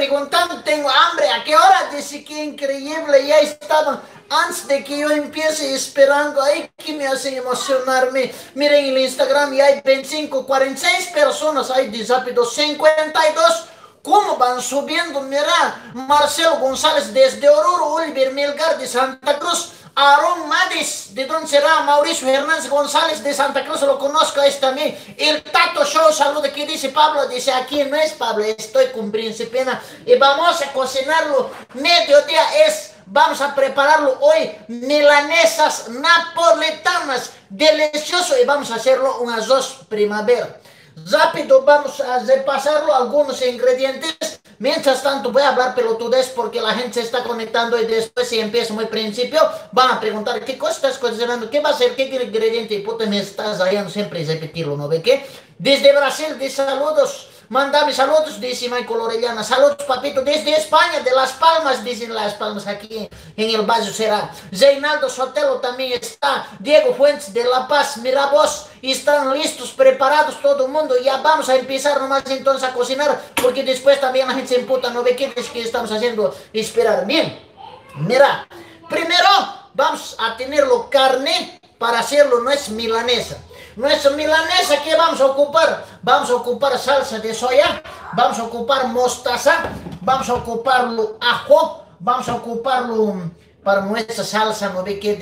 preguntando, tengo hambre, ¿a qué hora? Dice que increíble, ya estaban antes de que yo empiece esperando ahí, que me hace emocionarme. Miren el Instagram y hay 25, 46 personas, hay de rápido 52. ¿Cómo van subiendo? Mira, Marcelo González desde Oruro, Oliver Melgar de Santa Cruz, Aaron Madis, ¿de dónde será? Mauricio Hernández González de Santa Cruz, lo conozco, es también. El Tato Show, saludo, ¿qué dice Pablo? Dice, aquí no es Pablo, estoy con Principina. Y vamos a cocinarlo, mediodía vamos a prepararlo hoy, milanesas napolitanas, delicioso, y vamos a hacerlo unas 2 primavera. Rápido vamos a repasarlo algunos ingredientes. Mientras tanto voy a hablar pelotudez porque la gente se está conectando y después si empiezo muy principio van a preguntar ¿qué cosa estás cocinando? ¿Qué va a ser? ¿Qué ingrediente? Y puta me estás rayando siempre repetirlo, ¿no ve qué? Desde Brasil, de saludos. Mándame saludos, dice Michael Orellana. Saludos, papito. Desde España, de Las Palmas, dicen Las Palmas, aquí en el Valle será. Reinaldo Sotelo también está. Diego Fuentes de La Paz, mira vos. Están listos, preparados todo el mundo. Ya vamos a empezar nomás entonces a cocinar, porque después también la gente se emputa. ¿No ve qué es que estamos haciendo? Esperar. Bien, mira. Primero vamos a tenerlo carne para hacerlo, no es milanesa. Nuestra milanesa, ¿qué vamos a ocupar? Vamos a ocupar salsa de soya, vamos a ocupar mostaza, vamos a ocuparlo ajo, vamos a ocuparlo para nuestra salsa, ¿no ve qué?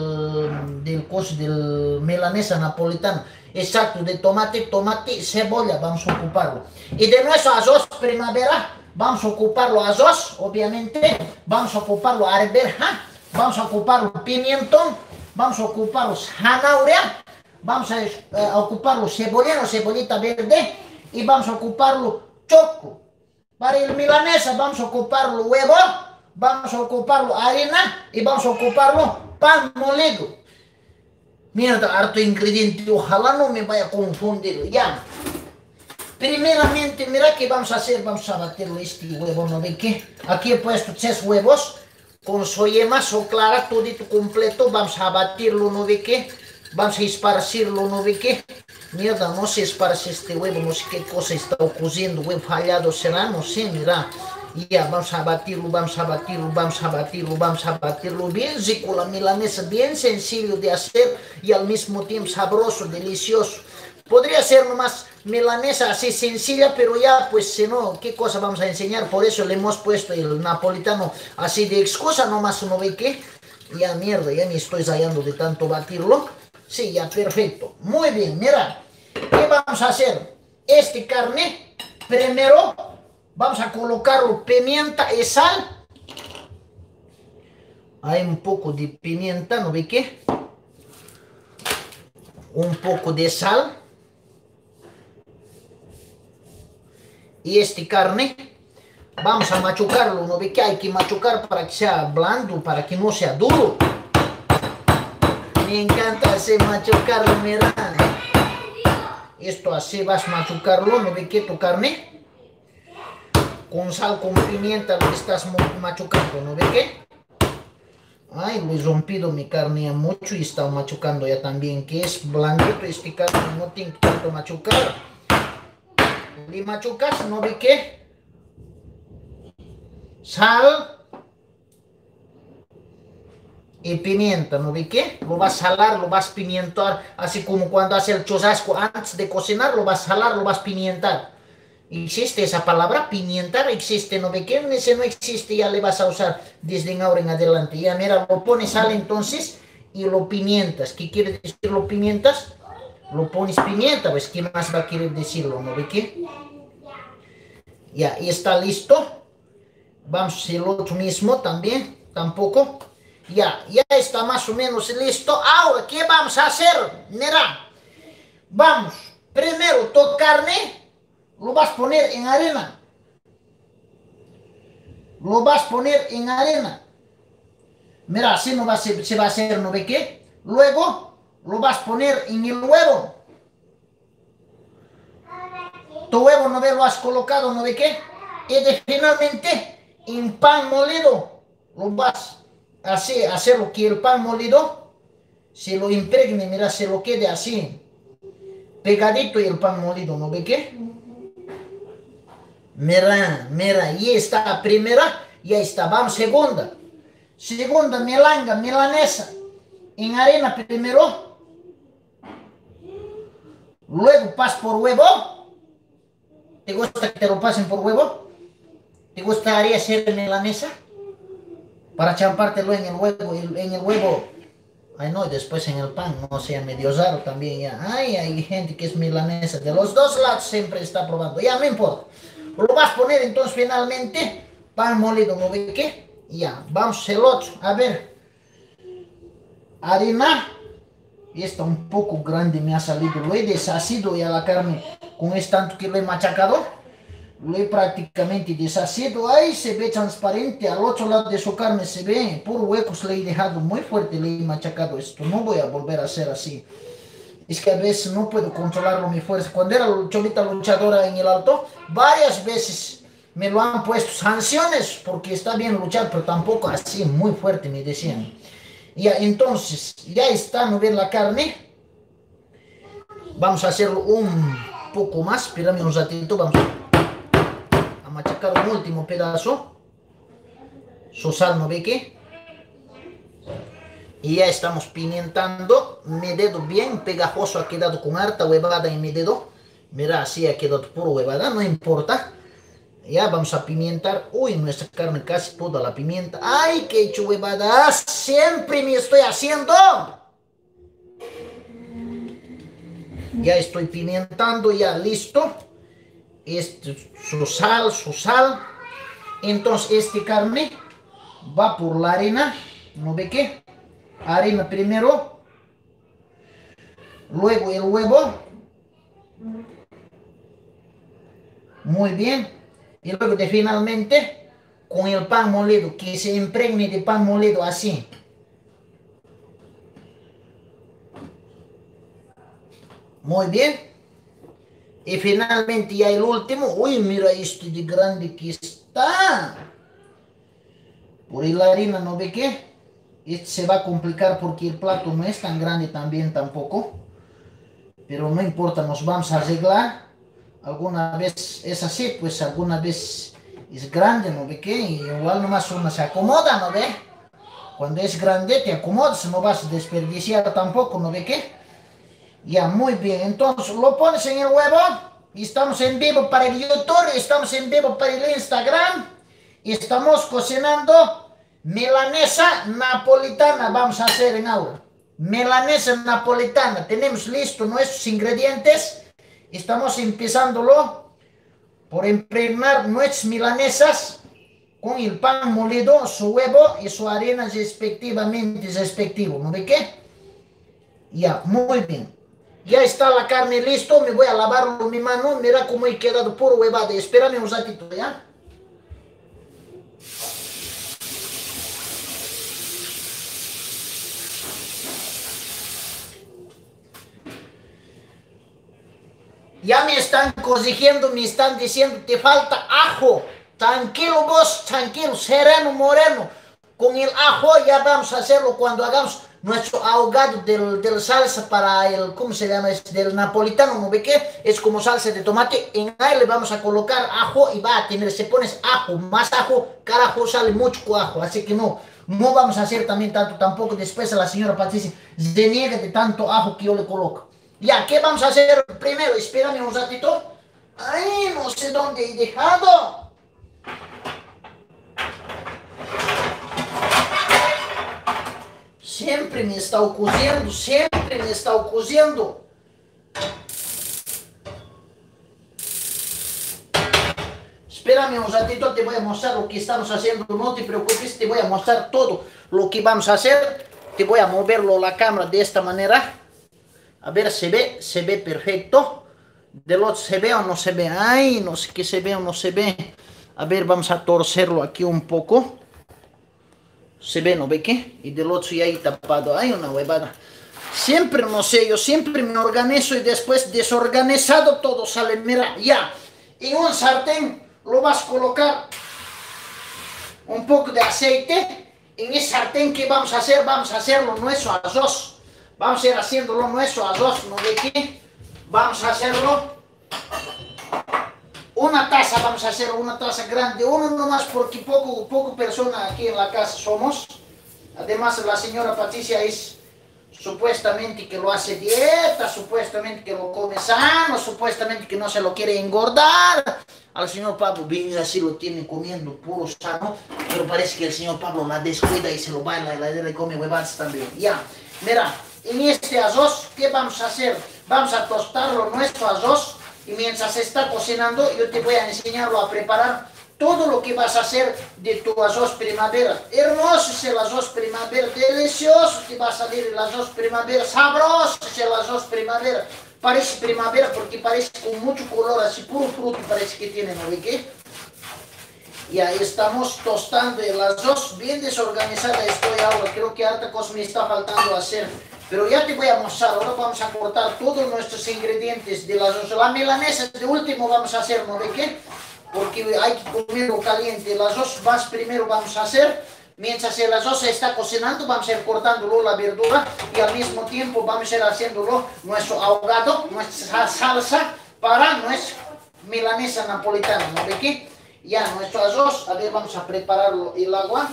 Del milanesa napolitana. Exacto, de tomate, cebolla, vamos a ocuparlo. Y de nuestro arroz primavera, vamos a ocuparlo arroz, obviamente, vamos a ocuparlo arveja, vamos a ocuparlo pimientón, vamos a ocuparlo zanahoria, vamos a ocuparlo cebollita verde y vamos a ocuparlo choco. Para el milanesa vamos a ocuparlo huevo, vamos a ocuparlo harina y vamos a ocuparlo pan molido. Mira, harto ingrediente, ojalá no me vaya a confundir. Ya. Primeramente, mira qué vamos a hacer. Vamos a batirlo este huevo, ¿no ve qué? Aquí he puesto 3 huevos con su yema, su clara, todito completo. Vamos a batirlo, ¿no ve qué? Vamos a esparcirlo, ¿no ve qué? Mierda, no se esparce este huevo, no sé qué cosa está ocurriendo. Huevo fallado será, no sé, mira. Y ya, vamos a batirlo, vamos a batirlo, vamos a batirlo, vamos a batirlo bien rico, la milanesa, bien sencillo de hacer y al mismo tiempo sabroso, delicioso. Podría ser nomás milanesa así sencilla, pero ya, pues si no, ¿qué cosa vamos a enseñar? Por eso le hemos puesto el napolitano así de excusa, nomás, ¿no ve qué? Ya, mierda, ya me estoy rayando de tanto batirlo. Sí, ya, perfecto. Muy bien, mira, ¿qué vamos a hacer? Este carne, primero vamos a colocarlo pimienta y sal. Hay un poco de pimienta, ¿no ve qué? Un poco de sal. Y este carne, vamos a machucarlo, ¿no ve qué? Hay que machucar para que sea blando, para que no sea duro. Me encanta hacer machucarlo, mira. Esto así vas a machucarlo, ¿no ve qué? Tu carne. Con sal, con pimienta lo estás machucando, ¿no ve qué? Ay, lo he rompido mi carne ya mucho y está machucando ya también, que es blandito este carne, no tiene que tanto machucar. Le machucas, ¿no ve qué? Sal y pimienta, ¿no ve qué? Lo vas a salar, lo vas a pimientar, así como cuando hace el churrasco antes de cocinar, lo vas a salar, lo vas a pimientar. ¿Existe esa palabra? Pimientar, existe, ¿no ve qué? Ese no existe, ya le vas a usar desde ahora en adelante. Ya mira, lo pones sal entonces y lo pimientas. ¿Qué quiere decir lo pimientas? Lo pones pimienta, pues ¿qué más va a querer decirlo? ¿No ve qué? Ya, y está listo. Vamos a hacer lo otro mismo también, tampoco. Ya está más o menos listo. Ahora, ¿qué vamos a hacer? Mira, vamos, primero tu carne lo vas a poner en arena. Lo vas a poner en arena. Mira, así no se va a hacer, ¿no ve qué? Luego lo vas a poner en el huevo. Tu huevo, ¿no ve? Lo has colocado, ¿no ve qué? Y finalmente en pan molido lo vas a hacerlo que el pan molido se lo impregne, mira, se lo quede así pegadito y el pan molido, ¿no ve qué? Mira, mira, y está primera, ya está, vamos, segunda. Segunda, melanga, milanesa. En harina primero, luego pas por huevo. ¿Te gusta que te lo pasen por huevo? ¿Te gustaría hacer milanesa? Para champártelo en el huevo, en el huevo. Ay, no, después en el pan, no sea medio raro también ya. Ay, hay gente que es milanesa. De los dos lados siempre está probando. Ya, no importa. Lo vas a poner entonces finalmente. Pan molido, ¿no ve qué? Ya, vamos el otro. A ver. Harina. Está un poco grande, me ha salido. Lo he deshacido ya la carne. Con este tanto que lo he machacado. Lo he prácticamente deshacido. Ahí se ve transparente. Al otro lado de su carne se ve puro huecos. Le he dejado muy fuerte. Le he machacado esto. No voy a volver a hacer así. Es que a veces no puedo controlarlo mi fuerza. Cuando era cholita luchadora en el alto, varias veces me lo han puesto sanciones. Porque está bien luchar, pero tampoco así muy fuerte, me decían. Ya, entonces, ya está, ¿no ven la carne? Vamos a hacerlo un poco más. Espérame un ratito. Vamos a machacar un último pedazo. Su sal, ¿no ve qué? Y ya estamos pimientando. Mi dedo bien pegajoso ha quedado con harta huevada en mi dedo. Mira, así ha quedado puro huevada, no importa. Ya vamos a pimientar. Uy, nuestra carne casi toda la pimienta. ¡Ay, qué he hecho huevadas! Siempre me estoy haciendo. Ya estoy pimientando, ya listo. Este, su sal, su sal. Entonces, este carne va por la harina. ¿No ve qué? Harina primero. Luego el huevo. Muy bien. Y luego de finalmente con el pan molido. Que se impregne de pan molido así. Muy bien. Y finalmente ya el último. Uy, mira esto de grande que está. Por ahí la harina, ¿no ve qué? Este se va a complicar porque el plato no es tan grande también tampoco. Pero no importa, nos vamos a arreglar. Alguna vez es así, pues alguna vez es grande, ¿no ve qué? Y igual nomás uno se acomoda, ¿no ve? Cuando es grande te acomodas, no vas a desperdiciar tampoco, ¿no ve qué? Ya, muy bien. Entonces lo pones en el huevo. Y estamos en vivo para el YouTube. Estamos en vivo para el Instagram. Y estamos cocinando milanesa napolitana. Vamos a hacer en ahora. Milanesa napolitana. Tenemos listo nuestros ingredientes. Estamos empezándolo por impregnar nuestras milanesas con el pan molido, su huevo y su harina respectivamente. ¿No ve qué? Ya, muy bien. Ya está la carne listo, me voy a lavarlo mi mano, mira cómo he quedado puro huevada. Espérame un ratito, ¿ya? Ya me están corrigiendo, me están diciendo, te falta ajo. Tranquilo vos, tranquilo, sereno, moreno. Con el ajo ya vamos a hacerlo cuando hagamos nuestro ahogado del salsa para el, ¿cómo se llama? Es del napolitano, ¿no ve qué? Es como salsa de tomate. En ahí le vamos a colocar ajo y va a tener, si pones ajo, más ajo, carajo, sale mucho ajo. Así que no, no vamos a hacer también tanto, tampoco después a la señora Patricia se niega de tanto ajo que yo le coloco. Ya, ¿qué vamos a hacer primero? Espérame un ratito. Ay, no sé dónde he dejado. Siempre me está ocurriendo, siempre me está ocurriendo. Espérame un ratito, te voy a mostrar lo que estamos haciendo. No te preocupes, te voy a mostrar todo lo que vamos a hacer. Te voy a moverlo la cámara de esta manera. A ver, se ve perfecto. Del otro se ve o no se ve. Ay, no sé qué se ve o no se ve. A ver, vamos a torcerlo aquí un poco. Se ve, ¿no ve qué? Y del otro ya ahí tapado. Hay una huevada. Siempre, no sé, yo siempre me organizo y después desorganizado todo sale. Mira, ya. En un sartén lo vas a colocar un poco de aceite. En ese sartén, ¿qué vamos a hacer? Vamos a hacerlo nuestro arroz. Vamos a ir haciéndolo nuestro arroz, ¿no ve qué? Vamos a hacerlo Una taza, vamos a hacer una taza grande, uno nomás porque poco persona aquí en la casa somos. Además la señora Patricia es supuestamente que lo hace dieta, supuestamente que lo come sano, supuestamente que no se lo quiere engordar. Al señor Pablo bien así lo tiene comiendo puro sano, pero parece que el señor Pablo la descuida y se lo va en la heladera y come huevadas también. Ya, mira, en este arroz, ¿qué vamos a hacer? Vamos a tostarlo nuestro arroz y mientras está cocinando yo te voy a enseñarlo a preparar todo lo que vas a hacer de tu arroz primavera. Hermoso es el arroz primavera, delicioso te va a salir el arroz primavera, sabroso es el arroz primavera. Parece primavera porque parece con mucho color, así puro fruto parece que tiene, ¿no ve qué? Y ahí estamos tostando el arroz, bien desorganizada estoy ahora, creo que harta cosa me está faltando hacer. Pero ya te voy a mostrar, ahora vamos a cortar todos nuestros ingredientes del arroz. La milanesa de último vamos a hacer, ¿no ve qué? Porque hay que comerlo caliente. El arroz más primero vamos a hacer. Mientras el arroz se está cocinando, vamos a ir cortándolo la verdura y al mismo tiempo vamos a ir haciéndolo nuestro ahogado, nuestra salsa para nuestra milanesa napolitana, ¿no ve qué? Ya nuestro arroz, a ver, vamos a prepararlo el agua.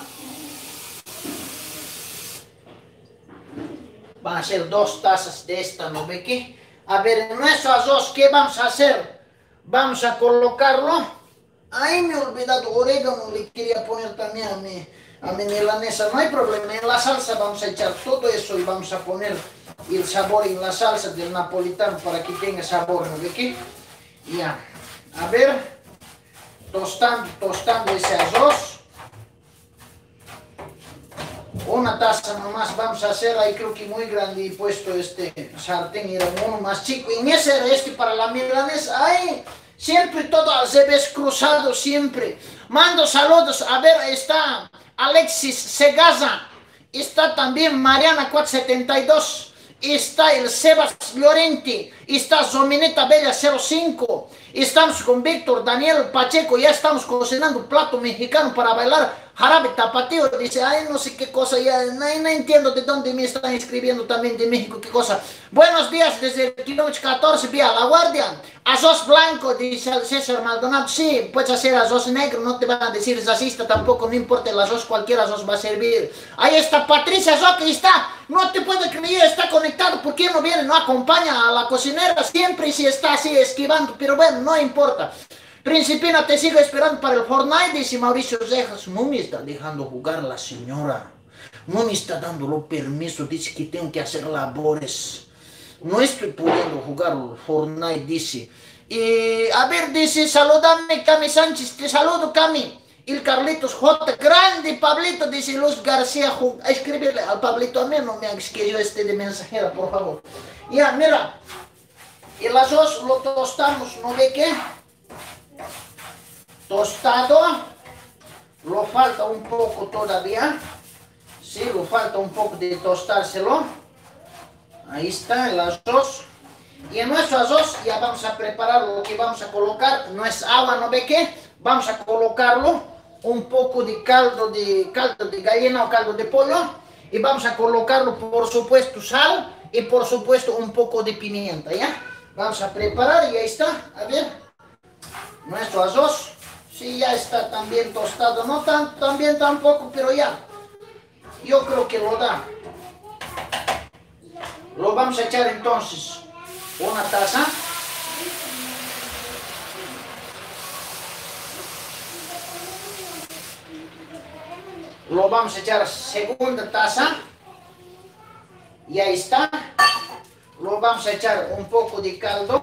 Van a ser 2 tazas de esta, ¿no ve qué? A ver, en nuestro arroz, ¿qué vamos a hacer? Vamos a colocarlo. Ay, me he olvidado orégano, le quería poner también a mi milanesa. No hay problema, en la salsa vamos a echar todo eso y vamos a poner el sabor en la salsa del napolitano para que tenga sabor, ¿no ve qué? Ya, a ver, tostando ese arroz. Una taza nomás vamos a hacer, ahí creo que muy grande y puesto este sartén, era uno más chico. Y ese era este para la milanesa, ay, siempre todo al revés, cruzado siempre. Mando saludos, a ver, está Alexis Segaza, está también Mariana 472, está el Sebas Llorente, está Zomineta Bella 05, estamos con Víctor Daniel Pacheco, ya estamos cocinando un plato mexicano para bailar jarabe tapatío, dice, ay, no sé qué cosa, ya no entiendo de dónde me están escribiendo también de México, qué cosa. Buenos días desde el kilómetro 14, vía La Guardia. Arroz blanco, dice el César Maldonado, sí, puedes hacer arroz negro, no te van a decir racista tampoco, no importa el arroz, cualquier arroz va a servir. Ahí está Patricia Roque, está, no te puedo creer, está conectado, ¿por qué no viene, no acompaña a la cocinera? Siempre si está así esquivando, pero bueno, no importa. Principina, te sigo esperando para el Fortnite, dice Mauricio Cejas. No me está dejando jugar la señora. No me está dando los permiso, dice que tengo que hacer labores. No estoy pudiendo jugar el Fortnite, dice. Y, a ver, dice, saludame Cami Sánchez, te saludo Cami. El Carlitos J, grande Pablito, dice Luz García, escríbele al Pablito, a mí no me hagas que yo esté de mensajera, por favor. Ya, mira, el arroz lo tostamos, ¿no ve qué? Tostado, lo falta un poco todavía, sí, lo falta un poco de tostárselo. Ahí está el arroz. Y en nuestro arroz ya vamos a preparar lo que vamos a colocar, no es agua, ¿no ve qué? Vamos a colocarlo un poco de caldo de gallina o caldo de pollo y vamos a colocarlo, por supuesto, sal y por supuesto un poco de pimienta, ¿ya? Vamos a preparar y ahí está, a ver, nuestro arroz. Sí, ya está también tostado, no tan bien tampoco, pero ya, yo creo que lo da. Lo vamos a echar entonces, una taza. Lo vamos a echar segunda taza. Y ahí está. Lo vamos a echar un poco de caldo.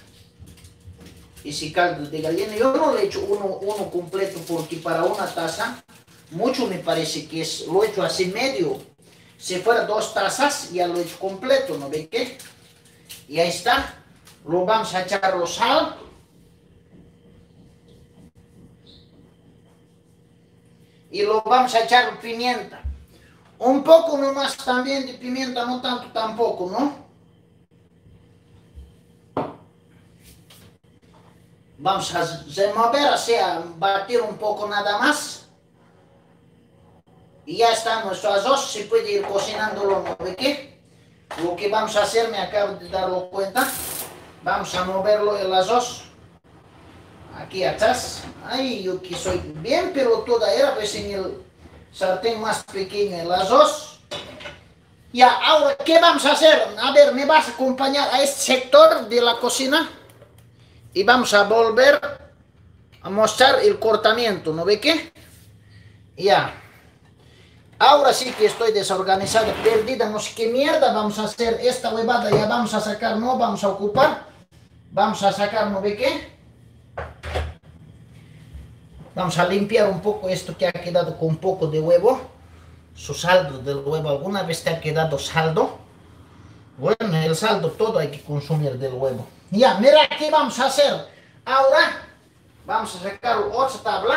Ese caldo de gallina, yo no le echo uno completo porque para una taza, mucho me parece que es, lo echo así medio. Si fuera 2 tazas, ya lo echo completo, ¿no ve qué? Y ahí está. Lo vamos a echar los sal. Y lo vamos a echar pimienta. Un poco nomás también de pimienta, no tanto tampoco, ¿no? Vamos a remover, o sea, batir un poco nada más. Y ya está nuestro arroz, se puede ir cocinándolo, ¿no ve qué? Lo que vamos a hacer, me acabo de darlo cuenta, vamos a moverlo el arroz. aquí atrás. Ay, yo que soy bien pelotuda, era pues en el sartén más pequeño, en las dos. Ya, ahora, ¿qué vamos a hacer? A ver, me vas a acompañar a este sector de la cocina y vamos a volver a mostrar el cortamiento, ¿no ve qué? Ya. Ahora sí que estoy desorganizada, perdida, no sé qué mierda vamos a hacer. Esta huevada ya vamos a sacar, no vamos a ocupar. Vamos a sacar, ¿no ve qué? Vamos a limpiar un poco esto que ha quedado con un poco de huevo. Su saldo del huevo, ¿alguna vez te ha quedado saldo? Bueno, el saldo todo hay que consumir del huevo. Ya, mira qué vamos a hacer. Ahora vamos a sacar otra tabla.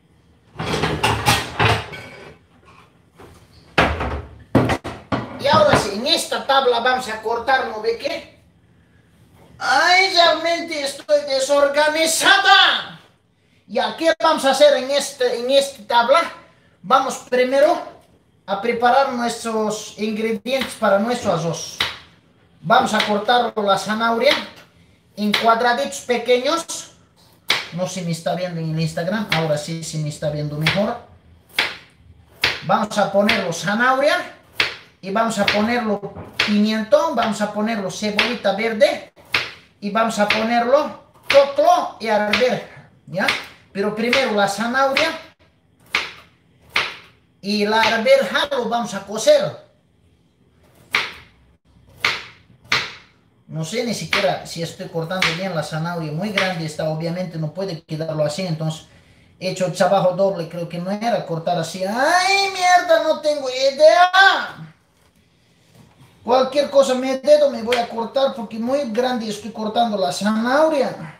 Y ahora sí, en esta tabla vamos a cortar, ¿no ve qué? ¡Ay, realmente estoy desorganizada! Ya, ¿qué vamos a hacer en esta tabla? Vamos primero a preparar nuestros ingredientes para nuestro arroz. Vamos a cortar la zanahoria en cuadraditos pequeños. No sé si me está viendo en el Instagram, ahora sí, sí me está viendo mejor. Vamos a ponerlo zanahoria y vamos a ponerlo pimiento, vamos a ponerlo cebollita verde y vamos a ponerlo choclo y arveja, ¿ya? Pero primero la zanahoria y la arveja lo vamos a cocer. No sé ni siquiera si estoy cortando bien la zanahoria, muy grande está, obviamente no puede quedarlo así, entonces he hecho el trabajo doble, creo que no era cortar así. ¡Ay, mierda! No tengo idea. Cualquier cosa me dedo me voy a cortar porque muy grande estoy cortando la zanahoria.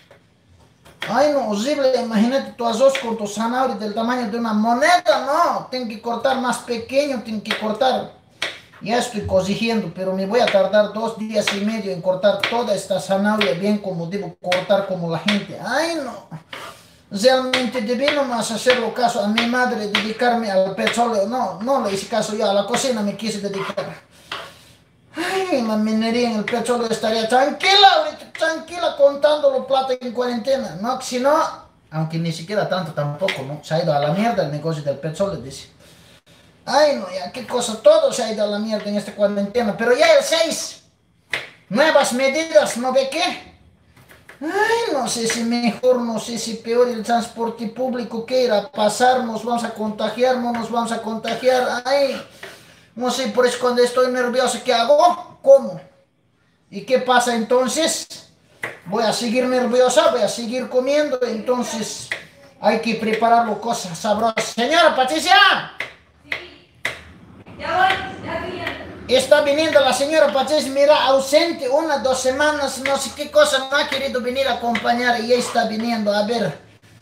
Ay, no, horrible, imagínate tu arroz con tu zanahoria del tamaño de una moneda, no, tengo que cortar más pequeño, tengo que cortar. Ya estoy corrigiendo, pero me voy a tardar 2 días y medio en cortar toda esta zanahoria bien como debo cortar como la gente. Ay, no, realmente debí nomás hacerlo caso a mi madre, dedicarme al petróleo, no le hice caso yo, a la cocina me quise dedicar. Ay, la minería en el petróleo estaría tranquila, ahorita, tranquila contando plata en cuarentena, ¿no? Si no, aunque ni siquiera tanto tampoco, ¿no? Se ha ido a la mierda el negocio del petróleo, dice. Ay, no, ya, qué cosa, todo se ha ido a la mierda en esta cuarentena, pero ya el 6, nuevas medidas, ¿no ve qué? Ay, no sé si mejor, no sé si peor el transporte público, ¿qué irá a pasar? Nos vamos a contagiar, no nos vamos a contagiar, ay... No sé, por eso cuando estoy nervioso, ¿qué hago? ¿Cómo? ¿Y qué pasa entonces? Voy a seguir nerviosa, voy a seguir comiendo, entonces hay que prepararlo cosas sabrosas. Señora Patricia. Sí, ya voy, ya viniendo. Está viniendo la señora Patricia, mira, ausente 1 o 2 semanas, no sé qué cosa, no ha querido venir a acompañar y ya está viniendo, a ver.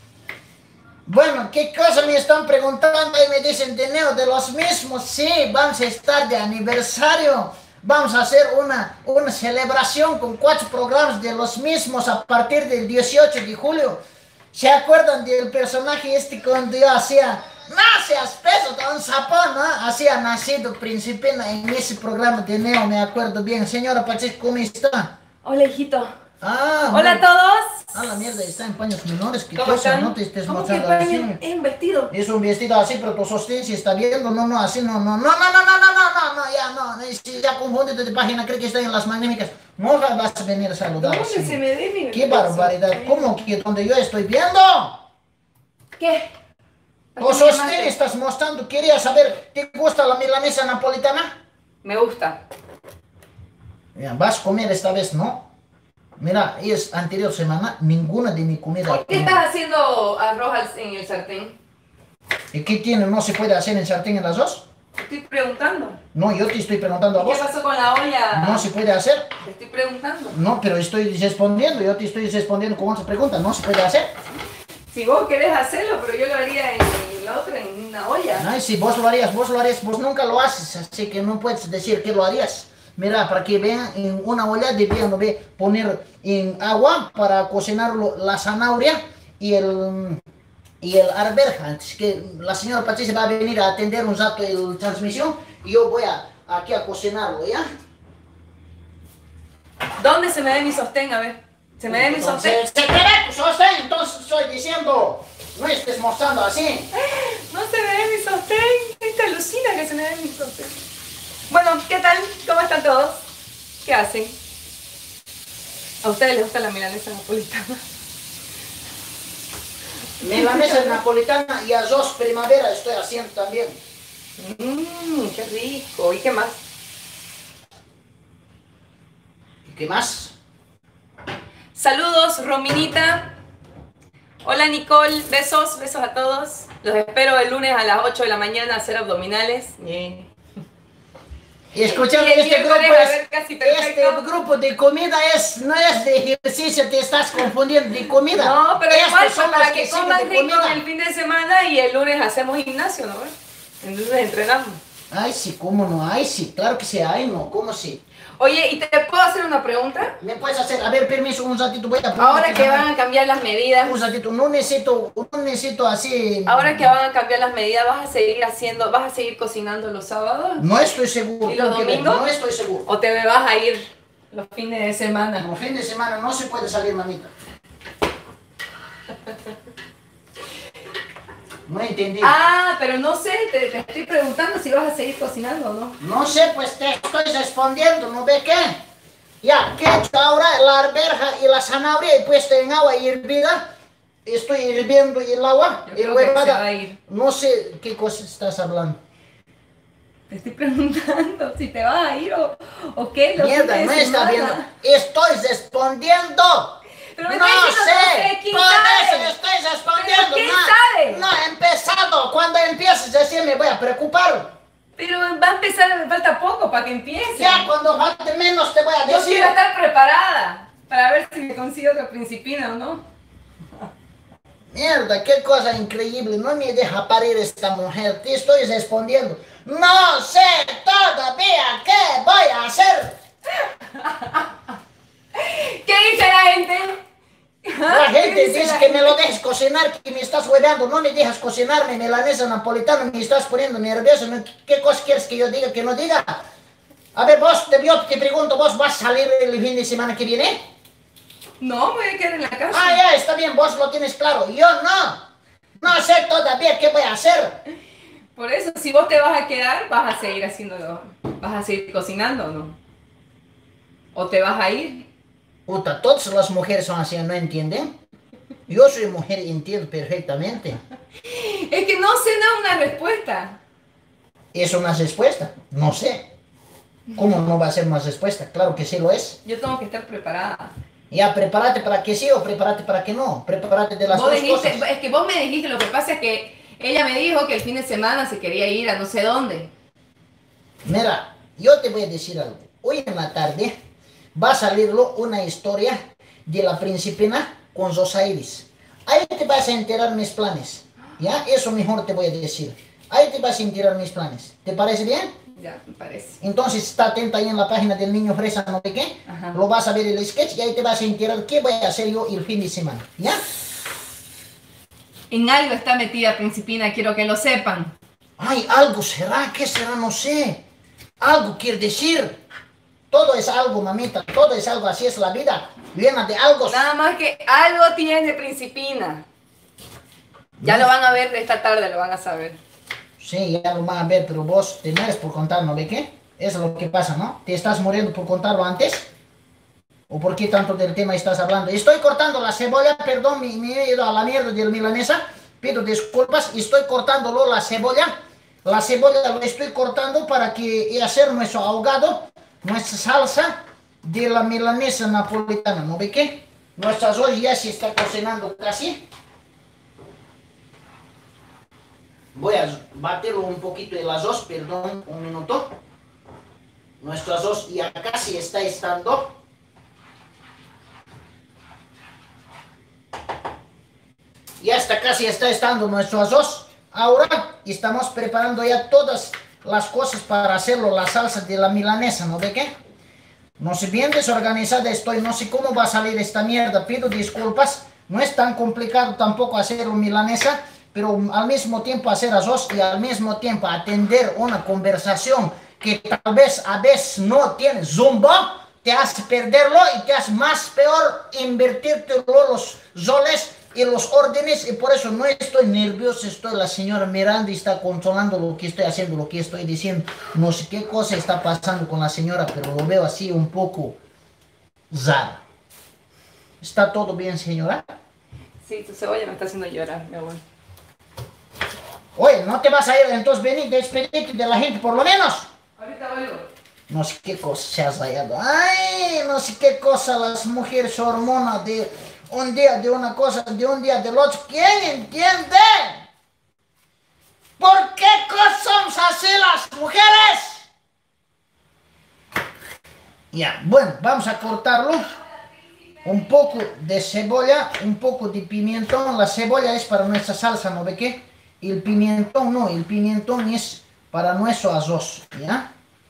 Bueno, ¿qué cosa me están preguntando? Y me dicen, Dineo, de los mismos, sí, vamos a estar de aniversario. Vamos a hacer una celebración con 4 programas de los mismos a partir del 18 de julio. ¿Se acuerdan del personaje este cuando yo hacía, no seas peso, don Zapón, ¿no? Hacía Nacido Principina en ese programa de Neo, me acuerdo bien. Señora Patricia, ¿cómo está? Hola, hijito. Ah, Hola a todos. Ah, la mierda, está en paños menores. ¿Qué ¿Cómo cosa? están? No te estés ¿Cómo mostrando que así. paño? Es un vestido. Es un vestido así, pero tu sostén si está viendo. No, así no, ya no. Si ya confundido de página, cree que está en las magníficas. No vas a venir a saludar ¿Dónde así. se me ve mi ¡Qué vestido? barbaridad! ¿Cómo que donde yo estoy viendo? ¿Qué? Tu sostén estás mostrando. Quería saber, ¿te gusta la milanesa napolitana? Me gusta. Ya, vas a comer esta vez, ¿no? Mira, es anterior semana, ninguna de mi comida. ¿Por qué estás haciendo arroz en el sartén? ¿Y qué tiene? ¿No se puede hacer en sartén en las dos? Estoy preguntando. No, yo te estoy preguntando a ¿Qué vos. pasó con la olla? ¿No se puede hacer? Te estoy preguntando. No, pero estoy respondiendo. Yo te estoy respondiendo con otra pregunta. ¿No se puede hacer? Si vos querés hacerlo, pero yo lo haría en la otra, en una olla. Ay, si vos lo harías, vos nunca lo haces. Así que no puedes decir que lo harías. Mira, para que vean, en una olla debían poner en agua para cocinar la zanahoria y el arveja. Antes que la señora Patricia va a venir a atender un rato la transmisión y yo voy aquí a cocinarlo, ¿ya? ¿Dónde se me ve mi sostén? A ver. Se me ve mi Entonces, sostén. se te ve tu sostén, entonces estoy diciendo, no estés mostrando así. No se me ve mi sostén. Esta alucina que se me ve mi sostén. Bueno, ¿qué tal? ¿Cómo están todos? ¿Qué hacen? ¿A ustedes les gusta la milanesa napolitana? Milanesa napolitana y arroz primavera estoy haciendo también. Qué rico. ¿Y qué más? ¿Y qué más? Saludos, Rominita. Hola, Nicole. Besos, besos a todos. Los espero el lunes a las 8 de la mañana a hacer abdominales. Bien. Y escuchando, Y el este grupo, miércoles, a ver, casi perfecto. grupo de comida no es de ejercicio, te estás confundiendo de comida. No, pero Estos igual son para los que siguen coman de rico comida. el fin de semana y el lunes hacemos gimnasio, ¿no? Entonces entrenamos. Ay, sí, ¿cómo no? Ay, sí, claro que sí, ay, no, ¿cómo sí? Oye, ¿y te puedo hacer una pregunta? ¿Me puedes hacer? A ver, permiso, un ratito, voy a poner Ahora aquí que la- van a cambiar las medidas, Un ratito, no necesito así... ahora que van a cambiar las medidas, ¿vas a seguir cocinando los sábados? No estoy seguro. ¿Y los tengo que ver, domingos? No estoy seguro. ¿O te me vas a ir los fines de semana? Como fin de semana no se puede salir, mamita. No entendí. Ah, pero no sé, te estoy preguntando si vas a seguir cocinando o no. No sé, pues te estoy respondiendo, ¿no ve qué? Ya, ¿qué he hecho ahora? La arveja y la zanahoria he puesto en agua hervida. Estoy hirviendo el agua. Yo Y creo que luego se va a ir. no sé qué cosa estás hablando. Te estoy preguntando si te vas a ir o qué. los Mierda, fines no de está semana. viendo. Estoy respondiendo. Pero me No está diciendo, sé. no sé, ¿quién Por sabe? eso estoy respondiendo. ¿Pero quién no, sabe? No he empezado. Cuando empieces así me voy a preocupar. Pero va a empezar, me falta poco para que empiece. Ya cuando falte menos te voy a Yo decir. quiero estar preparada para ver si me consigo otra principina o no. Mierda, qué cosa increíble. No me deja parir esta mujer. Te estoy respondiendo. No sé todavía qué voy a hacer. ¿Qué dice la gente? La gente ¿Qué dice la que me gente? lo dejes cocinar, que me estás hueveando. No me dejas cocinarme milanesa napolitana, me estás poniendo nervioso. ¿Qué cosa quieres que yo diga, que no diga? A ver, vos, te pregunto, ¿vos vas a salir el fin de semana que viene? No, me voy a quedar en la casa. Ah, ya, está bien, vos lo tienes claro. Yo no. No sé todavía qué voy a hacer. Por eso, si vos te vas a quedar, vas a seguir haciéndolo. ¿Vas a seguir cocinando o no? ¿O te vas a ir? Puta, todas las mujeres son así, ¿no entienden? Yo soy mujer y entiendo perfectamente. Es que no sé, no es una respuesta. ¿Es una respuesta? No sé. ¿Cómo no va a ser una respuesta? Claro que sí lo es. Yo tengo que estar preparada. Ya, prepárate para que sí o prepárate para que no. Prepárate de las Vos dos dijiste, cosas. es que vos me dijiste, lo que pasa es que ella me dijo que el fin de semana se quería ir a no sé dónde. Mira, yo te voy a decir algo. Hoy en la tarde va a salirlo una historia de la principina con Rosa Iris. Ahí te vas a enterar mis planes. ¿Ya? Eso mejor te voy a decir. Ahí te vas a enterar mis planes. ¿Te parece bien? Ya, me parece. Entonces está atenta ahí en la página del Niño Fresa, no sé qué. Ajá. Lo vas a ver el sketch y ahí te vas a enterar qué voy a hacer yo el fin de semana. ¿Ya? En algo está metida Principina, quiero que lo sepan. Ay, algo será, ¿qué será? No sé. Algo quiere decir. Todo es algo, mamita, todo es algo, así es la vida, llena de algo. Nada más que algo tiene Principina. Ya lo van a ver esta tarde, lo van a saber. Sí, ya lo van a ver, pero vos te mueres por contar, ¿no ve qué? Eso es lo que pasa, ¿no? ¿Te estás muriendo por contarlo antes? ¿O por qué tanto del tema estás hablando? Estoy cortando la cebolla, perdón, me he ido a la mierda del milanesa, pido disculpas, estoy cortándolo la cebolla lo estoy cortando para que hacer nuestro ahogado, nuestra salsa de la milanesa napolitana, ¿no ve qué? Nuestra arroz ya se está cocinando casi. Voy a batirlo un poquito el arroz, perdón, un minuto. Nuestro arroz ya casi está estando. Ya está casi está estando nuestro arroz. Ahora estamos preparando ya todas las cosas para hacerlo, la salsa de la milanesa, ¿no ve qué? No sé, bien desorganizada estoy, no sé cómo va a salir esta mierda, pido disculpas. No es tan complicado tampoco hacer una milanesa, pero al mismo tiempo hacer arroz y al mismo tiempo atender una conversación que tal vez a veces no tiene zumba, te hace perderlo y te hace más peor invertirte los soles y los órdenes, y por eso no estoy nervioso, estoy la señora mirando y está controlando lo que estoy haciendo, lo que estoy diciendo. No sé qué cosa está pasando con la señora, pero lo veo así un poco raro. ¿Está todo bien, señora? Sí, tu cebolla me está haciendo llorar, mi abuelo. Oye, ¿no te vas a ir? Entonces ven y despedite de la gente, por lo menos. Ahorita vuelvo. No sé qué cosa se ha rayado. Ay, no sé qué cosa las mujeres hormonas de un día de una cosa, de un día del otro. ¿Quién entiende? ¿Por qué somos así las mujeres? Ya, bueno, vamos a cortarlo. Un poco de cebolla, un poco de pimentón. La cebolla es para nuestra salsa, ¿no ve qué? Y el pimentón no, el pimentón es para nuestro arroz, ¿ya?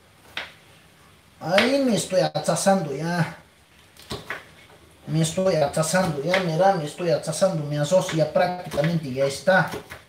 Ahí me estoy atrasando ya. Me estoy atrasando ya, mira, me estoy atrasando. Mi arroz ya prácticamente ya está.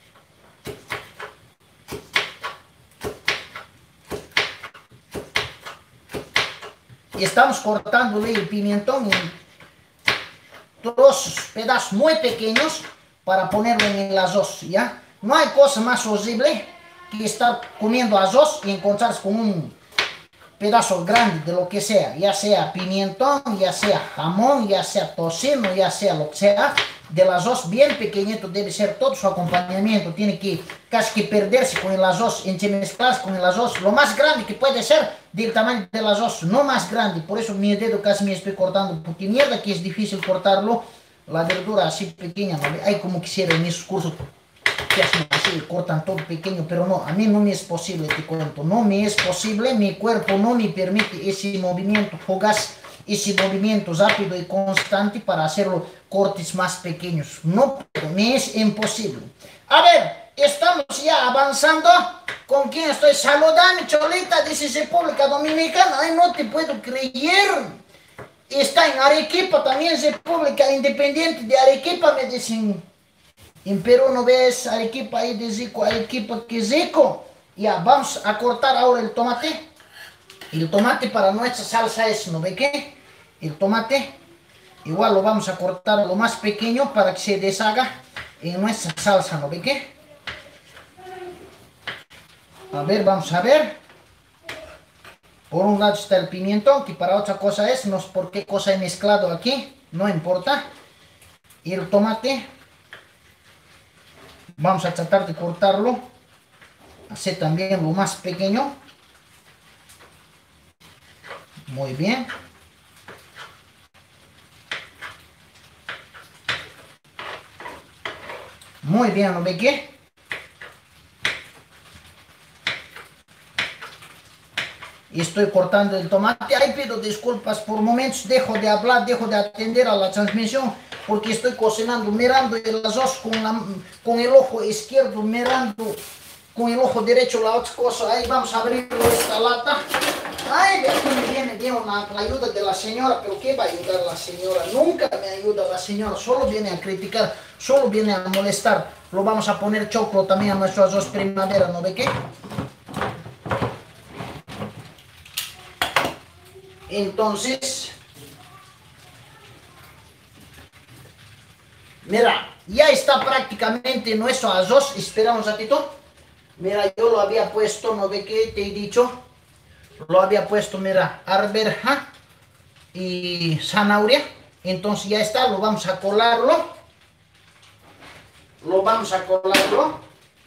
Y estamos cortándole el pimentón en trozos, pedazos muy pequeños para ponerlo en el arroz, ¿ya? No hay cosa más horrible que estar comiendo arroz y encontrarse con un pedazo grande de lo que sea, ya sea pimentón, ya sea jamón, ya sea tocino, ya sea lo que sea, del arroz bien pequeñito debe ser todo su acompañamiento, tiene que casi que perderse con el arroz, entremezclarse con el arroz, lo más grande que puede ser del tamaño del arroz, no más grande, por eso mi dedo casi me estoy cortando, porque mierda que es difícil cortarlo, la verdura así pequeña, ¿no? Hay como quisiera en esos cursos que hacen así, cortan todo pequeño, pero no, a mí no me es posible, te cuento, no me es posible, mi cuerpo no me permite ese movimiento fugaz, ese movimiento rápido y constante para hacerlo cortes más pequeños, no, me es imposible. A ver, estamos ya avanzando, ¿con quién estoy saludando? Cholita, dice República Dominicana, ay, no te puedo creer. Está en Arequipa también, República Independiente de Arequipa, me dicen. En Perú no ves Arequipa ahí de rico, Arequipa que rico. Ya, vamos a cortar ahora el tomate. El tomate para nuestra salsa es, ¿no ve qué? El tomate, igual lo vamos a cortar lo más pequeño para que se deshaga en nuestra salsa, ¿no ve qué? A ver, vamos a ver. Por un lado está el pimiento, que para otra cosa es, no sé por qué cosa he mezclado aquí, no importa. Y el tomate, vamos a tratar de cortarlo, hacer también lo más pequeño. Muy bien. Muy bien, ¿no ve qué? Y estoy cortando el tomate. Ay, pido disculpas por momentos, dejo de hablar, dejo de atender a la transmisión, porque estoy cocinando, mirando el arroz con el ojo izquierdo, mirando con el ojo derecho la otra cosa. Ahí vamos a abrir esta lata. Ay, de aquí me viene bien la ayuda de la señora, pero ¿qué va a ayudar la señora? Nunca me ayuda la señora, solo viene a criticar, solo viene a molestar. Lo vamos a poner choclo también a nuestro arroz primavera, ¿no ve qué? Entonces, mira, ya está prácticamente nuestro arroz. Espera un ratito. Mira, yo lo había puesto, ¿no ve qué? Te he dicho. Lo había puesto, mira, arveja y zanahoria. Entonces ya está, lo vamos a colarlo. Lo vamos a colarlo.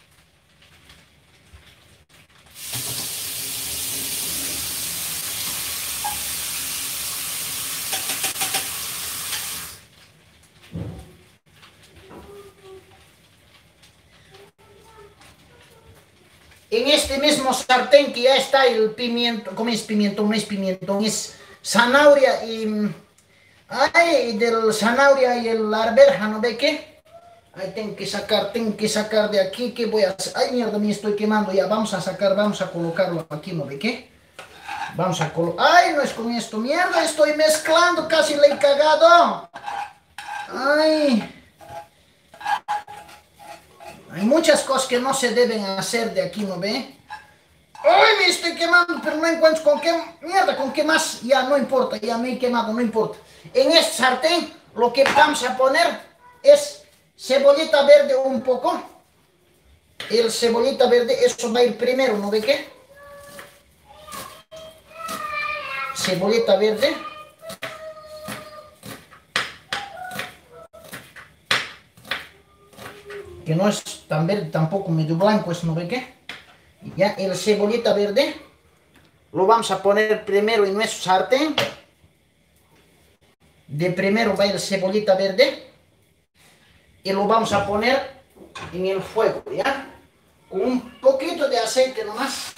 En este mismo sartén que ya está el pimiento, ¿cómo es pimiento? No es pimiento, es zanahoria y... Ay, del zanahoria y el arveja, ¿no ve qué? Ay, tengo que sacar de aquí, ¿qué voy a hacer? Ay, mierda, me estoy quemando, ya, vamos a sacar, vamos a colocarlo aquí, ¿no ve qué? Vamos a colocar... Ay, no es con esto, mierda, estoy mezclando, casi le he cagado. Ay... Hay muchas cosas que no se deben hacer de aquí, ¿no ve? ¡Ay, me estoy quemando! Pero no encuentro con qué mierda, con qué más. Ya no importa, ya me he quemado, no importa. En este sartén lo que vamos a poner es cebollita verde un poco. El cebollita verde, eso va a ir primero, ¿no ve qué? Cebollita verde. Que no es tan verde tampoco, medio blanco, es, ¿no ve qué? Ya el cebollita verde lo vamos a poner primero en nuestro sartén. De primero va el cebollita verde y lo vamos a poner en el fuego, ¿ya? Con un poquito de aceite nomás.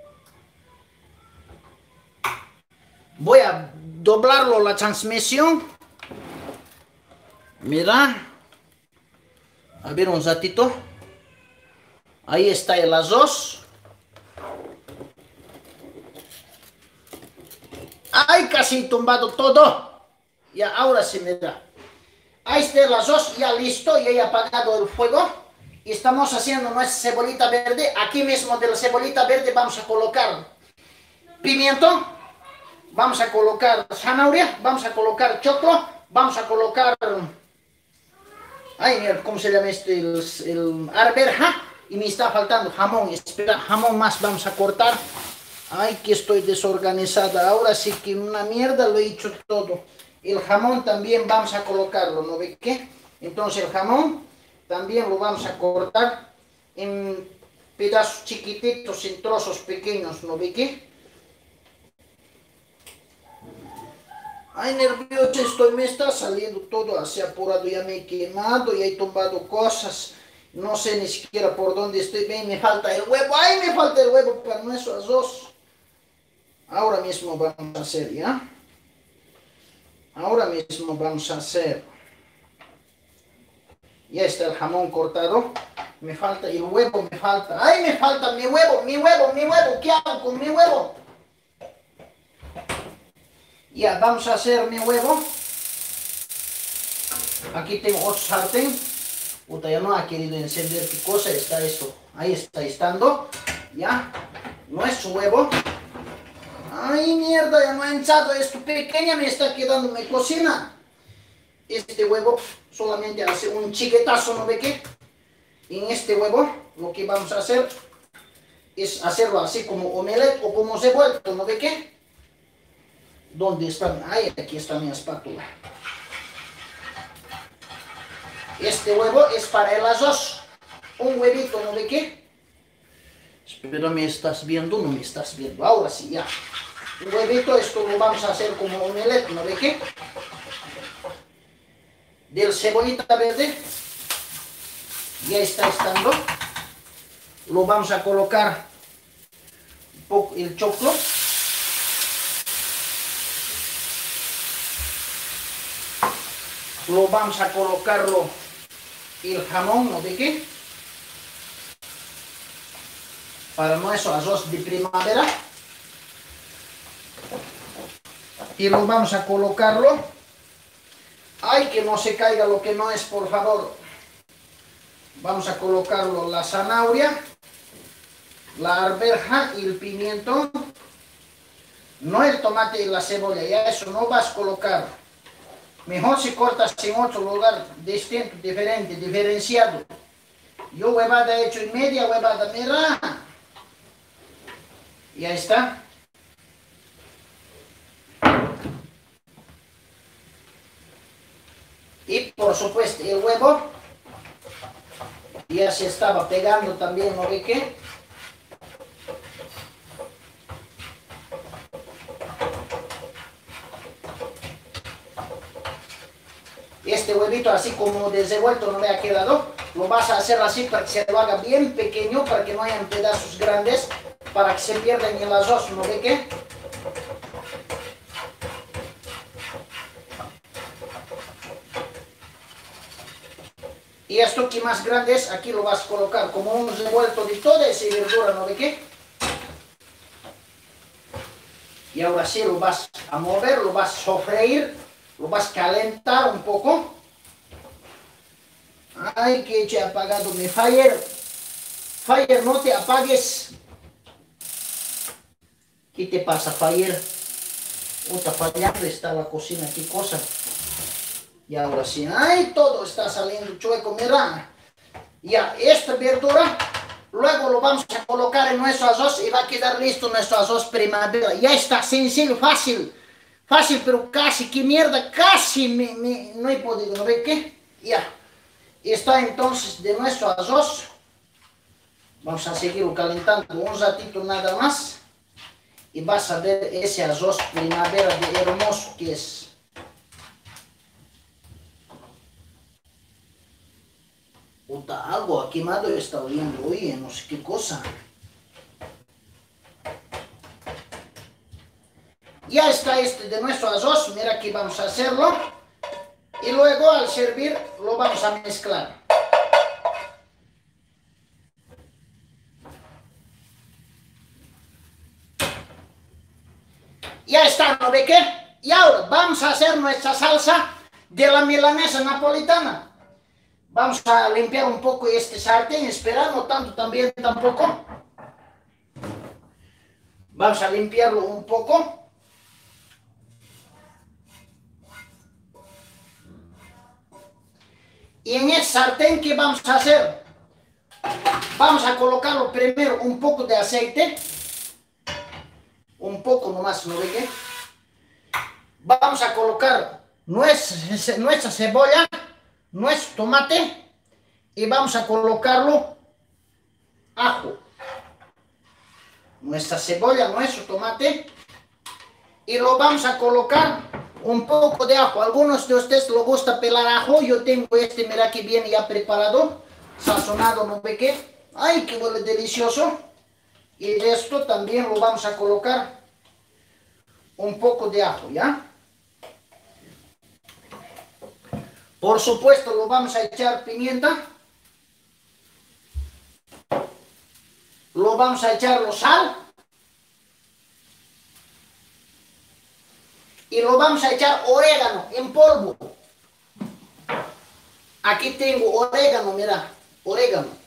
Voy a doblarlo la transmisión. Mira. A ver un ratito. Ahí está el arroz. ¡Ay, casi tumbado todo! Ya, ahora sí, mira. Ahí está el arroz ya listo, ya he apagado el fuego. Y estamos haciendo nuestra cebollita verde. Aquí mismo de la cebollita verde vamos a colocar pimiento. Vamos a colocar zanahoria. Vamos a colocar choclo. Vamos a colocar... Ay, mira, ¿cómo se llama este? El arberja. Y me está faltando jamón. Espera, jamón más vamos a cortar. Ay, que estoy desorganizada. Ahora sí que una mierda lo he hecho todo. El jamón también vamos a colocarlo, ¿no ve qué? Entonces el jamón también lo vamos a cortar en pedazos chiquititos, en trozos pequeños, ¿no ve qué? Ay, nervioso estoy, me está saliendo todo así apurado, ya me he quemado, ya he tomado cosas. No sé ni siquiera por dónde estoy, bien, me falta el huevo. Ay, me falta el huevo para nuestros dos. Ahora mismo vamos a hacer, ¿ya? Ahora mismo vamos a hacer. Ya está el jamón cortado. Me falta el huevo, me falta. ¡Ay, me falta mi huevo, mi huevo, mi huevo! ¿Qué hago con mi huevo? Ya, vamos a hacer mi huevo. Aquí tengo otro sartén. Puta, ya no ha querido encender. ¿Qué cosa está esto? Ahí está estando. Ya, nuestro huevo. Ay, mierda, ya no ha hinchado esto. Pequeña me está quedando, me cocina. Este huevo solamente hace un chiquetazo, ¿no ve qué? En este huevo lo que vamos a hacer es hacerlo así como omelette o como revuelto, ¿no ve qué? ¿Dónde está? Ay, aquí está mi espátula. Este huevo es para el arroz. Un huevito, ¿no ve qué? Espero, ¿me estás viendo? No me estás viendo. Ahora sí, ya. Un huevito, esto lo vamos a hacer como omelette, ¿no ve qué? Del cebollita verde. Ya está estando. Lo vamos a colocar un poco el choclo. Lo vamos a colocarlo el jamón, ¿no ve qué? Para nuestro arroz de primavera. Y lo vamos a colocarlo. Ay, que no se caiga lo que no es, por favor. Vamos a colocarlo la zanahoria, la arveja y el pimiento. No el tomate y la cebolla, ya eso no vas a colocar. Mejor si cortas en otro lugar distinto, diferente, diferenciado. Yo huevada he hecho y media huevada, mira. Ya está. Y por supuesto el huevo ya se estaba pegando también, ¿no ve qué? Este huevito así como desenvuelto no me ha quedado. Lo vas a hacer así para que se lo haga bien pequeño, para que no hayan pedazos grandes, para que se pierda en el arroz, ¿no ve qué? Y esto que más grande es, aquí lo vas a colocar como un revuelto de toda esa verdura, ¿no ve qué? Y ahora sí lo vas a mover, lo vas a sofreír, lo vas a calentar un poco. Ay, que he apagado mi fire. Fire, no te apagues. ¿Qué te pasa, Fayer? Está fallando, está la cocina, qué cosa. Y ahora sí, ay, todo está saliendo chueco, mira. Ya, esta verdura, luego lo vamos a colocar en nuestro arroz y va a quedar listo nuestro arroz primavera. Ya está, sencillo, fácil. Fácil, pero casi, qué mierda, casi no he podido, ¿no ve qué? Ya. Está entonces de nuestro arroz. Vamos a seguirlo calentando un ratito nada más. Y vas a ver ese arroz primavera de hermoso que es. Puta, algo quemado está oliendo, oye, no sé qué cosa. Ya está este de nuestro arroz, mira aquí vamos a hacerlo. Y luego al servir lo vamos a mezclar. Ya está, ¿no ve qué? Y ahora vamos a hacer nuestra salsa de la milanesa napolitana. Vamos a limpiar un poco este sartén, espera, no tanto también tampoco. Vamos a limpiarlo un poco. Y en el sartén, ¿qué vamos a hacer? Vamos a colocarlo primero un poco de aceite. Un poco nomás, ¿no ve qué? Vamos a colocar nuestra cebolla, nuestro tomate y vamos a colocarlo ajo. Nuestra cebolla, nuestro tomate y lo vamos a colocar un poco de ajo. Algunos de ustedes les gusta pelar ajo, yo tengo este, mira aquí viene ya preparado, sazonado, ¿no ve qué? Ay, que huele delicioso. Y de esto también lo vamos a colocar un poco de ajo, ¿ya? Por supuesto lo vamos a echar pimienta. Lo vamos a echar la sal. Y lo vamos a echar orégano en polvo. Aquí tengo orégano, mira, orégano.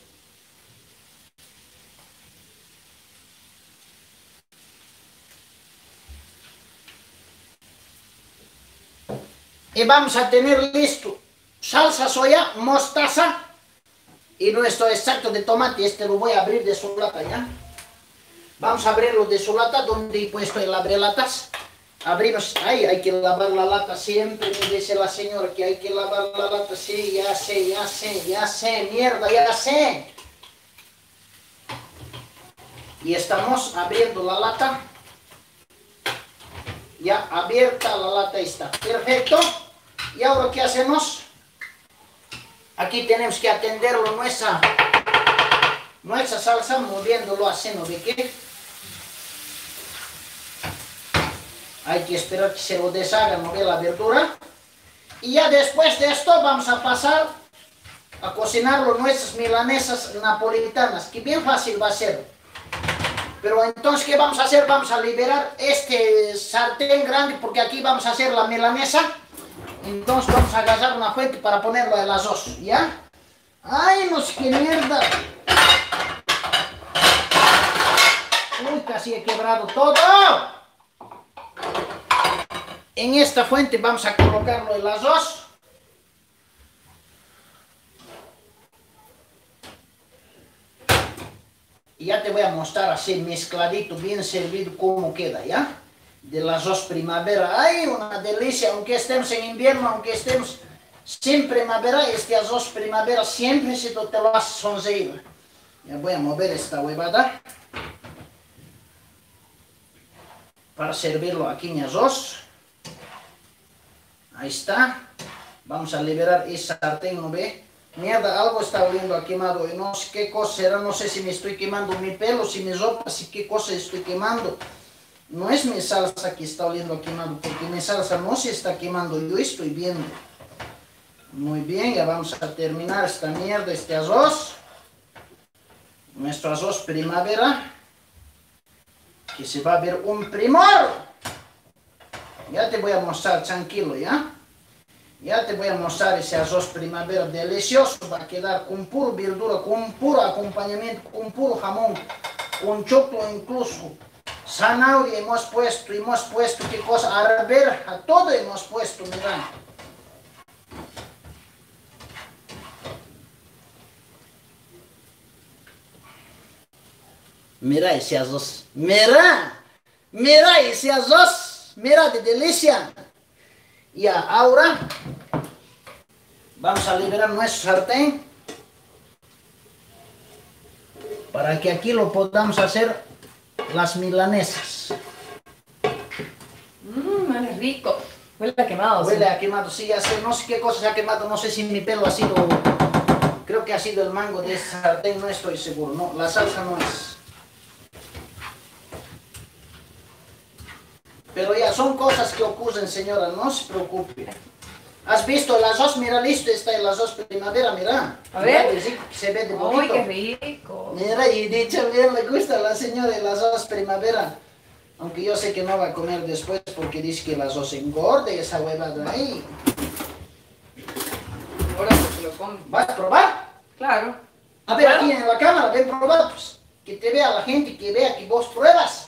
Y vamos a tener listo salsa soya, mostaza y nuestro extracto de tomate. Este lo voy a abrir de su lata, ¿ya? Vamos a abrirlo de su lata, donde he puesto el abrelatas. Abrimos, ay, hay que lavar la lata siempre, me dice la señora que hay que lavar la lata. Sí, ya sé, mierda, ya sé. Y estamos abriendo la lata. Ya abierta la lata está. Perfecto. Y ahora, ¿qué hacemos? Aquí tenemos que atenderlo nuestra salsa, moviéndolo así, ¿no ve qué? Hay que esperar que se lo deshaga, ¿no ve la verdura? Y ya después de esto vamos a pasar a cocinarlo nuestras milanesas napolitanas, que bien fácil va a ser. Pero entonces, ¿qué vamos a hacer? Vamos a liberar este sartén grande porque aquí vamos a hacer la milanesa. Entonces vamos a agarrar una fuente para ponerlo en las dos, ¿ya? ¡Ay, no sé qué mierda! Uy, casi he quebrado todo. En esta fuente vamos a colocarlo en las dos. Y ya te voy a mostrar así mezcladito, bien servido, cómo queda, ¿ya? De las dos primavera. ¡Ay, una delicia! Aunque estemos en invierno, aunque estemos sin primavera, este arroz primavera siempre se te lo hace sonreír. Ya voy a mover esta huevada para servirlo aquí en arroz. Ahí está. Vamos a liberar ese sartén, ¿no ve? Mierda, algo está oliendo a quemado y no sé qué cosa será, no sé si me estoy quemando mi pelo, si mi ropa, si qué cosa estoy quemando. No es mi salsa que está oliendo a quemado, porque mi salsa no se está quemando, yo estoy viendo. Muy bien, ya vamos a terminar esta mierda, este arroz. Nuestro arroz primavera, que se va a ver un primor. Ya te voy a mostrar, tranquilo, ¿ya? Ya te voy a mostrar ese arroz primavera delicioso. Va a quedar con puro verdura, con puro acompañamiento, con puro jamón, con choclo incluso. Zanahoria hemos puesto, qué cosa, a ver, a todo hemos puesto, mira. Mira ese arroz, mira ese arroz, mira de delicia. Ya, ahora vamos a liberar nuestro sartén para que aquí lo podamos hacer las milanesas. Huele rico. Huele a quemado. Huele a quemado, sí, ya sé, no sé qué cosa se ha quemado, no sé si mi pelo ha sido, creo que ha sido el mango de ese sartén, no estoy seguro, no, la salsa no es. Pero ya, son cosas que ocurren, señora, no se preocupe. ¿Has visto el arroz? Mira, listo está el arroz primavera, mira. A ver. Mira, rico, que se ve de bonito. ¡Uy, qué rico! Mira, y dicho bien, le gusta a la señora el arroz primavera. Aunque yo sé que no va a comer después porque dice que el arroz engorda y esa huevada ahí. Ahora se lo come. ¿Vas a probar? Claro. A ver, aquí en la cámara, ven probar, pues. Que te vea la gente, que vea que vos pruebas.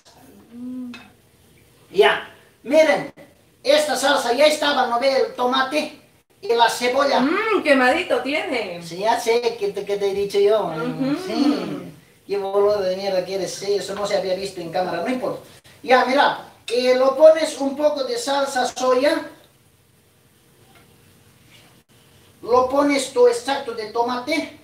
Ya, miren, esta salsa ya estaba, ¿no ve? El tomate y la cebolla. Quemadito tiene. Sí, ya sé que te he dicho yo. Sí, qué boludo de mierda que eres. Sí, eso no se había visto en cámara, no importa. Ya, mira, lo pones un poco de salsa soya. Lo pones tu extracto de tomate.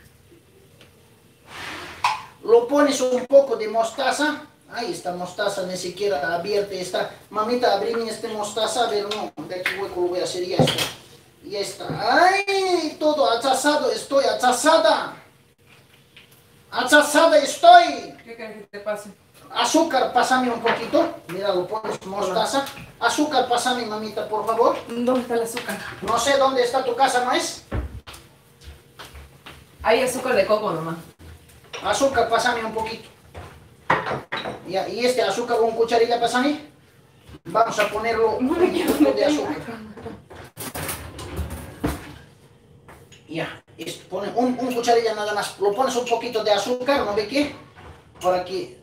Lo pones un poco de mostaza. Ahí está mostaza, ni siquiera abierta está. Mamita, abrime este mostaza, a ver, no, de aquí hueco lo voy a hacer, ya está. Ya está. ¡Ay! Todo achazado estoy, achazada. Achazada estoy. ¿Qué quieres que te pase? Azúcar, pásame un poquito. Mira, lo pones mostaza. Azúcar, pásame, mamita, por favor. ¿Dónde está el azúcar? No sé dónde está tu casa, ¿no es? Hay azúcar de coco nomás. Azúcar, pásame un poquito. Ya, y este azúcar con cucharilla, pásame. Vamos a ponerlo un poco de azúcar. Ya, pone un cucharilla nada más. Lo pones un poquito de azúcar, ¿no ve qué? Para que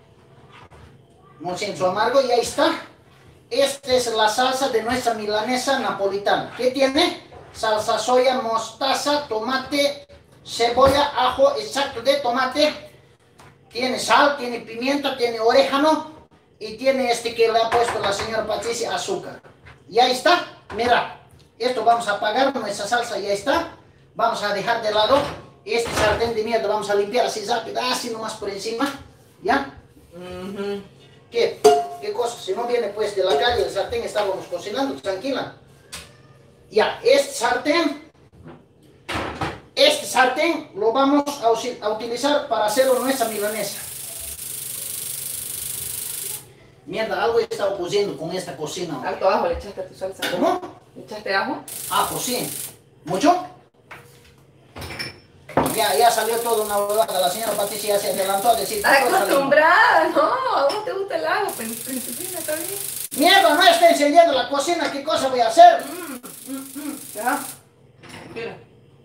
no siento amargo y ahí está. Esta es la salsa de nuestra milanesa napolitana. ¿Qué tiene? Salsa soya, mostaza, tomate, cebolla, ajo, extracto de tomate. Tiene sal, tiene pimienta, tiene orégano y tiene este que le ha puesto la señora Patricia, azúcar. Y ahí está, mira, esto vamos a apagar, nuestra salsa ya está. Vamos a dejar de lado este sartén de mierda, vamos a limpiar así rápido, así nomás por encima, ¿ya? ¿Qué? ¿Qué cosa? Si no viene pues de la calle, el sartén estábamos cocinando, tranquila. Ya, este sartén lo vamos a utilizar para hacerlo nuestra milanesa. Mierda, algo está ocurriendo con esta cocina. Harto ajo le echaste a tu salsa. ¿Cómo? ¿Le echaste ajo? Ajo, sí. ¿Mucho? Ya salió toda una huevada. La señora Patricia ya se adelantó a decir... Acostumbrada, no, a vos te gusta el ajo, principina, está bien. Mierda, no está encendiendo la cocina, ¿qué cosa voy a hacer? Ya. Mira.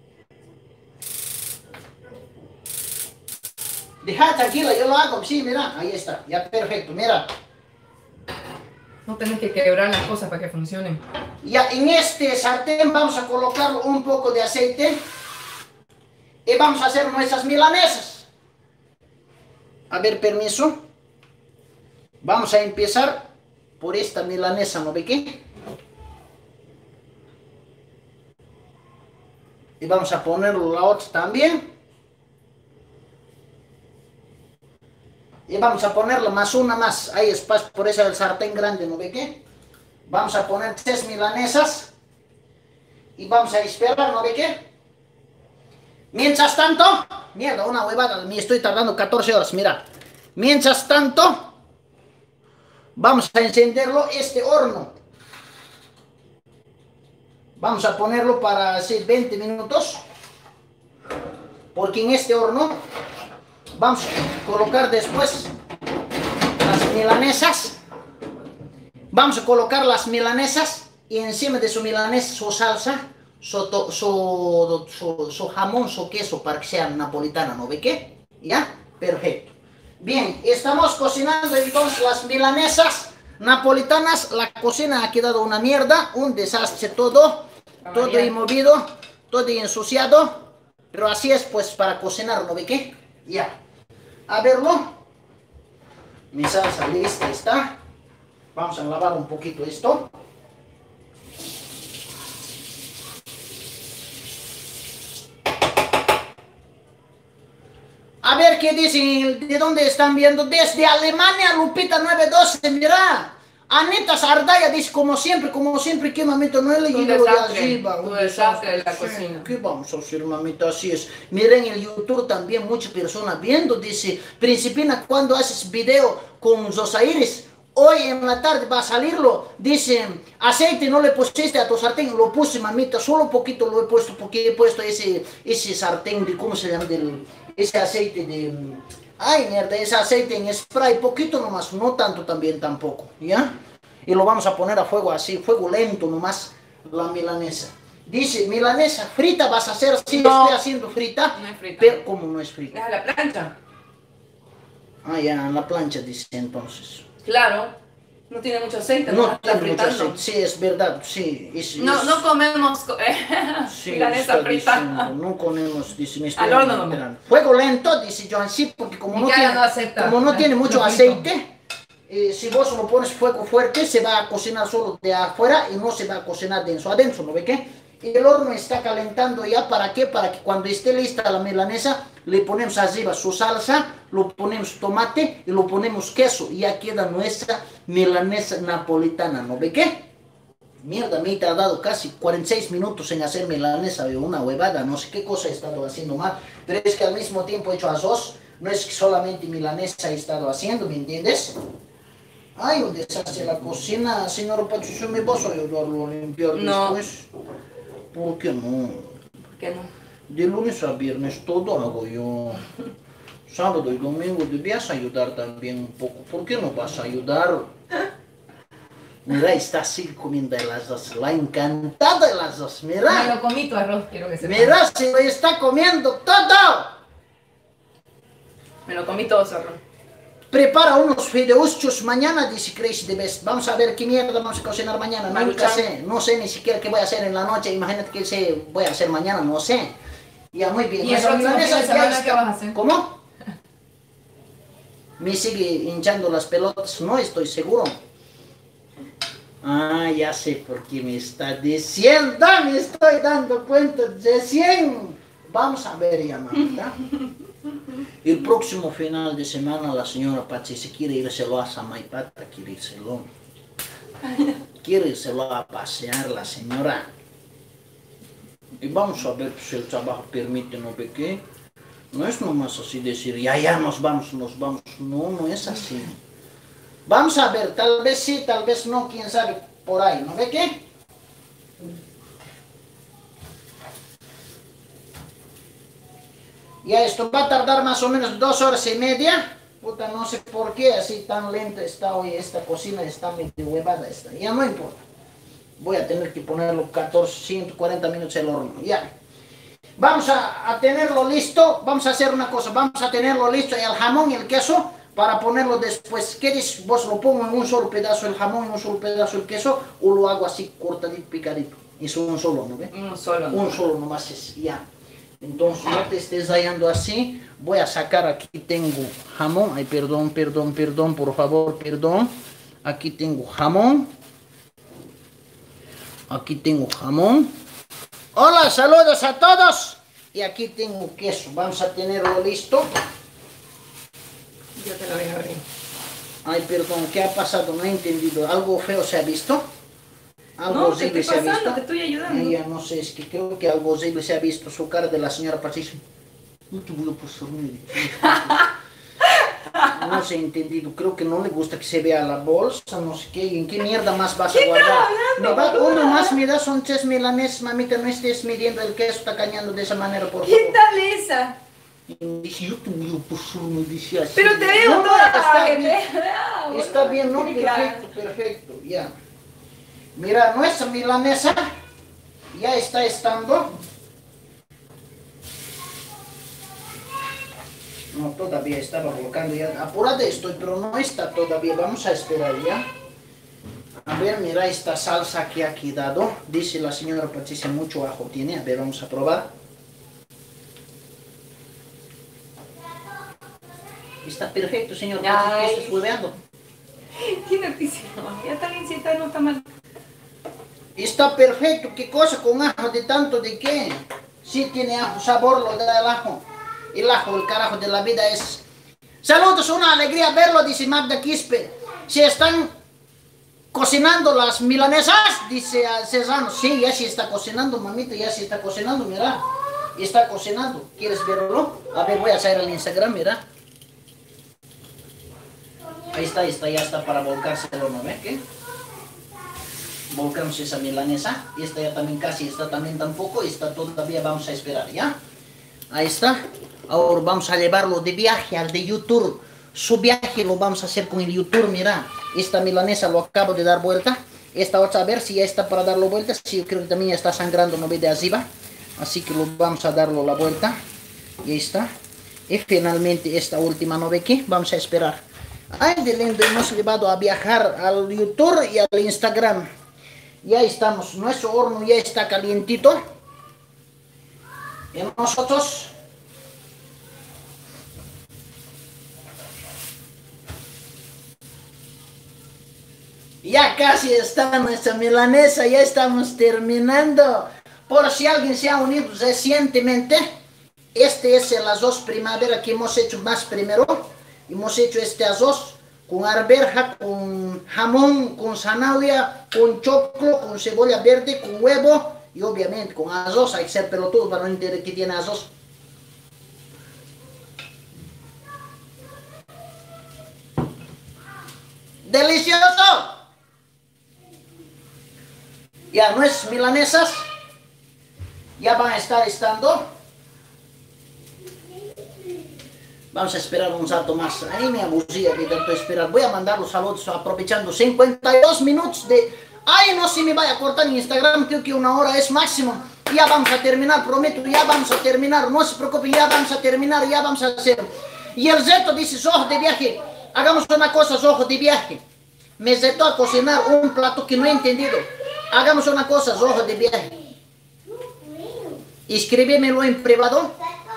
Deja tranquila, yo lo hago, sí, mira, ahí está, ya perfecto, mira. No tenés que quebrar las cosas para que funcionen. Ya en este sartén vamos a colocar un poco de aceite y vamos a hacer nuestras milanesas. A ver, permiso. Vamos a empezar por esta milanesa, ¿no ve qué? Y vamos a ponerlo la otra también. Y vamos a ponerlo más una más. Hay espacio, por eso el sartén grande, ¿no ve qué? Vamos a poner 3 milanesas. Y vamos a esperar, ¿no ve qué? Mientras tanto, mierda, una huevada, me estoy tardando 14 horas, mira. Mientras tanto, vamos a encenderlo este horno. Vamos a ponerlo para hacer 20 minutos. Porque en este horno vamos a colocar después las milanesas. Vamos a colocar las milanesas y encima de su milanesa su salsa, su jamón, su queso para que sea napolitana, ¿no ve qué? ¿Ya? Perfecto. Bien, estamos cocinando entonces las milanesas napolitanas. La cocina ha quedado una mierda, un desastre todo, todo inmovido, todo ensuciado. Pero así es pues para cocinar, ¿no ve qué? Ya. A verlo. Mi salsa lista está. Vamos a lavar un poquito esto. A ver qué dicen, de dónde están viendo. Desde Alemania, Lupita 912, mira. Anita Sardaya dice, como siempre, que mamita, no he leído de arriba. Un desastre de la cocina. ¿Qué vamos a hacer, mamita? Así es. Miren en el YouTube también muchas personas viendo, dice, Principina, cuando haces video con Zosaires, hoy en la tarde va a salirlo, dice, aceite no le pusiste a tu sartén, lo puse, mamita, solo poquito lo he puesto, porque he puesto ese sartén de, ¿cómo se llama? Ese aceite de, ay mierda, ese aceite en spray, poquito nomás, no tanto también tampoco, ¿ya? Y lo vamos a poner a fuego así, fuego lento nomás, la milanesa. Dice, milanesa frita vas a hacer, sí, no, estoy haciendo frita. No es frita. Pero, ¿cómo no es frita? Es a la plancha. Ah, ya, en la plancha dice entonces. Claro, no tiene mucho aceite, no tiene mucho fritando. aceite, sí, es verdad, sí. No comemos sí, milanesa frita. Diciendo, no comemos, dice. Al horno no. Fuego lento, dice Joan, sí, porque como no tiene mucho aceite, si vos lo pones fuego fuerte, se va a cocinar solo de afuera y no se va a cocinar de adentro, ¿no ve qué? Y el horno está calentando ya, ¿para qué? Para que cuando esté lista la milanesa, le ponemos arriba su salsa, lo ponemos tomate y lo ponemos queso. Y ya queda nuestra milanesa napolitana, ¿no ve qué? Mierda, me he tardado casi 46 minutos en hacer milanesa de una huevada, no sé qué cosa he estado haciendo mal. Pero es que al mismo tiempo he hecho las dos, no es que solamente milanesa he estado haciendo, ¿me entiendes? Ay, un desastre la cocina, señor Patricio, ¿me vas a ayudarlo a limpiar después? ¿Por qué no? ¿Por qué no? De lunes a viernes todo hago yo. Sábado y domingo debías ayudar también un poco. ¿Por qué no vas a ayudar? Mira, está así comiendo de las dos. La encantada de las dos, mira. Me lo comí tu arroz, quiero que sepa. Mira, se lo está comiendo todo. Me lo comí todo su arroz. Prepara unos fideuschos mañana, dice Crazy the Best. Vamos a ver qué mierda vamos a cocinar mañana. Nunca sé, no sé ni siquiera qué voy a hacer en la noche. Imagínate qué voy a hacer mañana, no sé. Ya, muy bien. ¿Y el próximo fin de semana qué vas a hacer? ¿Cómo? Me sigue hinchando las pelotas, no estoy seguro. Ah, ya sé por qué me está diciendo, me estoy dando cuenta de 100. Vamos a ver ya, mamita. El próximo final de semana la señora Patricia quiere írselo a Samaipata, quiere írselo a pasear la señora. Y vamos a ver si el trabajo permite, ¿no ve qué? No es nomás así decir, ya nos vamos. No, no es así. Vamos a ver, tal vez sí, tal vez no, quién sabe, por ahí, ¿no ve qué? Ya esto va a tardar más o menos 2 horas y media. Puta, no sé por qué así tan lenta está hoy esta cocina, está medio huevada esta. Ya no importa. Voy a tener que ponerlo 140 minutos el horno, ya. Vamos a tenerlo listo, vamos a hacer una cosa, vamos a tenerlo listo el jamón y el queso para ponerlo después. ¿Quieres? Vos lo pongo en un solo pedazo el jamón, en un solo pedazo el queso, o lo hago así cortadito, picadito. Eso un solo, ¿no ve? Un solo. Un solo nomás es, ya. Entonces no te estés hallando así. Voy a sacar, aquí tengo jamón. Ay, perdón, por favor, perdón. Aquí tengo jamón. Aquí tengo jamón. Hola, saludos a todos. Y aquí tengo queso. Vamos a tenerlo listo. Yo te lo voy a abrir. Ay, perdón, ¿qué ha pasado? No he entendido. ¿Algo feo se ha visto? ¿Algo horrible se ha visto? Te estoy ayudando. Ya no sé, es que creo que algo horrible se ha visto. Su cara de la señora Patricia. No te voy a pasar no se ha entendido. Creo que no le gusta que se vea la bolsa, no sé qué. ¿En qué mierda más vas a guardar? Uno más me da, son 3 milanesas, mamita. No estés midiendo el queso, tacañando de esa manera, por favor. ¿Qué tal esa? Y dije, yo te voy a pasar, me dice así. Pero te digo No, toda. está bien, no, perfecto, ya. Mira, nuestra milanesa ya está estando. No, todavía estaba volcando ya. Apurada estoy, pero no está todavía. Vamos a esperar ya. A ver, mira esta salsa que ha quedado. Dice la señora Patricia, mucho ajo tiene. A ver, vamos a probar. Está perfecto, señor Patricia. ¿Qué estás hueveando? Tiene noticia. Ya está bien, si está, no está mal. Está perfecto. ¿Qué cosa con ajo? ¿De tanto de qué? Sí tiene ajo, sabor lo da el ajo. El ajo, el carajo de la vida es... Saludos, una alegría verlo, dice Magda Quispe. Se están cocinando las milanesas, dice Cesano. Sí, ya se está cocinando, mamita, ya se está cocinando, mira. Está cocinando. ¿Quieres verlo? A ver, voy a hacer el Instagram, mira. Ahí está, ya está para volcárselo, ¿no ve? ¿Qué? Volcamos esa milanesa. Y esta ya también casi está también tampoco. Esta todavía vamos a esperar, ¿ya? Ahí está. Ahora vamos a llevarlo de viaje al de YouTube. Su viaje lo vamos a hacer con el YouTube, mira. Esta milanesa lo acabo de dar vuelta. Esta otra, a ver si ya está para darlo vuelta. Sí, yo creo que también ya está sangrando, no ve de arriba. Así que lo vamos a darlo la vuelta. Y ahí está. Y finalmente esta última, ¿no ve qué? Vamos a esperar. Ay, de lindo, hemos llevado a viajar al YouTube y al Instagram. Ya estamos, nuestro horno ya está calientito. Y nosotros... Ya casi está nuestra milanesa, ya estamos terminando. Por si alguien se ha unido recientemente, este es el arroz primavera que hemos hecho más primero. Hemos hecho este arroz con arveja, con jamón, con zanahoria, con choclo, con cebolla verde, con huevo y obviamente con arroz. Hay que ser pelotudo para no entender que tiene arroz. ¡Delicioso! Ya nuestras milanesas ya van a estar estando. Vamos a esperar un rato más. Ahí me aburría de tanto esperar. Voy a mandar los saludos aprovechando 52 minutos de... Ay, no se me vaya a cortar en Instagram. Creo que una hora es máximo. Ya vamos a terminar, prometo. Ya vamos a terminar. No se preocupen, ya vamos a terminar. Ya vamos a hacer. Y el reto dice, ojo de viaje. Hagamos una cosa, ojo de viaje. Me retó a cocinar un plato que no he entendido. Hagamos una cosa, ojo de viaje. Escríbemelo en privado.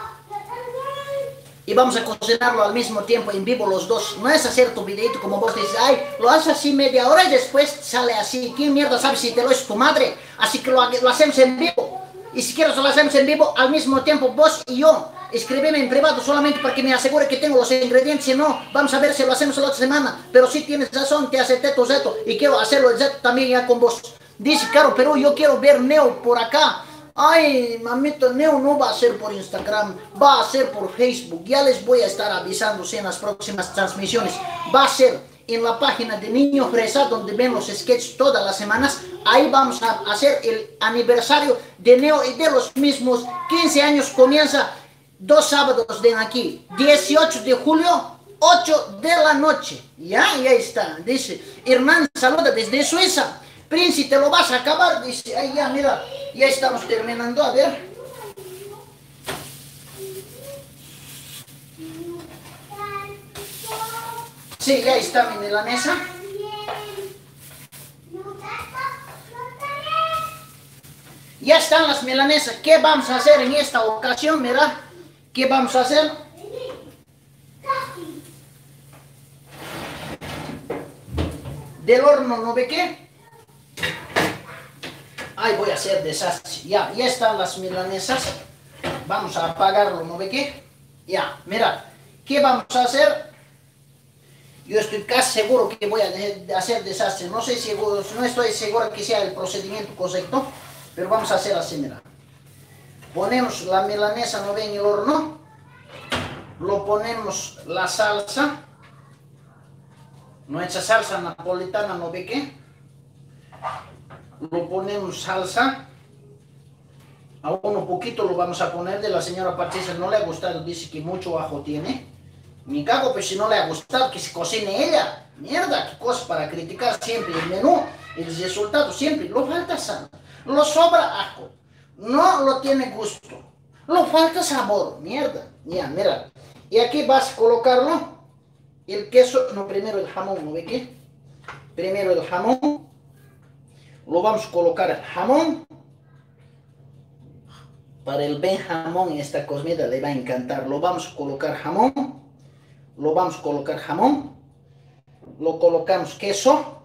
Y vamos a cocinarlo al mismo tiempo en vivo los dos. No es hacer tu videito como vos dices, ay, lo haces así media hora y después sale así. ¿Quién mierda sabe si te lo es tu madre? Así que lo hacemos en vivo. Y si quieres lo hacemos en vivo al mismo tiempo vos y yo. Escríbeme en privado solamente para que me asegure que tengo los ingredientes. Si no, vamos a ver si lo hacemos la otra semana. Pero si tienes razón, te acepté tu reto. Y quiero hacerlo el reto también ya con vos. Dice, claro, pero yo quiero ver Neo por acá. Ay, mamito, Neo no va a ser por Instagram, va a ser por Facebook. Ya les voy a estar avisando en las próximas transmisiones. Va a ser en la página de Niño Fresa, donde ven los sketches todas las semanas. Ahí vamos a hacer el aniversario de Neo y de los mismos 15 años. Comienza 2 sábados de aquí, 18 de julio, 8 de la noche. Ya está. Dice, Hernán saluda desde Suiza. Príncipe, te lo vas a acabar. Dice, ay, ya, mira, ya estamos terminando. A ver. Sí, ya está mi milanesa. Ya están las milanesas. ¿Qué vamos a hacer en esta ocasión? Mira, ¿qué vamos a hacer? Del horno, ¿no ve qué? Ay, voy a hacer desastre. Ya están las milanesas. Vamos a apagarlo, ¿no ve qué? Ya, mira, ¿qué vamos a hacer? Yo estoy casi seguro que voy a hacer desastre. No estoy seguro que sea el procedimiento correcto, pero vamos a hacer así, mira. Ponemos la milanesa, ¿no ve? En el horno. Lo ponemos la salsa. Nuestra salsa napolitana, ¿no ve qué? Lo ponemos salsa. Aún un poquito lo vamos a poner. De la señora Patricia no le ha gustado, dice que mucho ajo tiene. Me cago, pues si no le ha gustado que se cocine ella. Mierda, qué cosa para criticar siempre el menú. El resultado siempre. Lo falta sal, lo sobra ajo, no lo tiene gusto, lo falta sabor. Mierda, ya, mira. Y aquí vas a colocarlo, el queso, no, primero el jamón, ¿no ve qué? Primero el jamón, lo vamos a colocar el jamón. Para el buen jamón esta comida le va a encantar. Lo vamos a colocar jamón, lo vamos a colocar jamón, lo colocamos queso,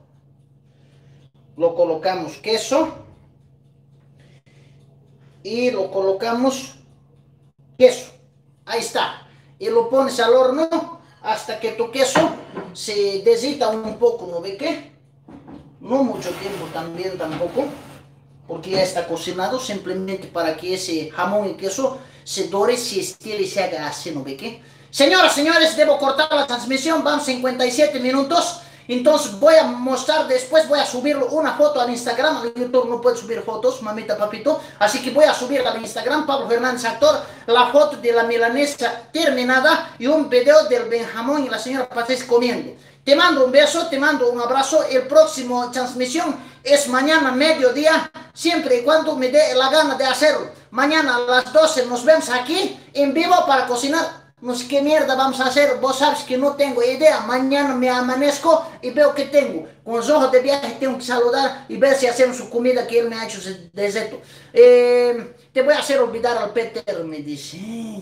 y lo colocamos queso. Ahí está. Y lo pones al horno hasta que tu queso se desita un poco, ¿no ve qué? No mucho tiempo también tampoco, porque ya está cocinado, simplemente para que ese jamón y queso se dore, se estire y se haga así, ¿no ve qué? Señoras, señores, debo cortar la transmisión, van 57 minutos. Entonces voy a mostrar después, voy a subir una foto al Instagram. Al YouTube no puedo subir fotos, mamita, papito. Así que voy a subir al Instagram, Pablo Fernández Actor, la foto de la milanesa terminada y un video del Benjamín y la señora Patricia comiendo. Te mando un beso, te mando un abrazo. El próximo transmisión es mañana mediodía, siempre y cuando me dé la gana de hacerlo. Mañana a las 12 nos vemos aquí en vivo para cocinar. No sé qué mierda vamos a hacer, vos sabes que no tengo idea. Mañana me amanezco y veo que tengo. Con los ojos de viaje tengo que saludar y ver si hacemos su comida que él me ha hecho desde esto. Te voy a hacer olvidar al Peter, me dice.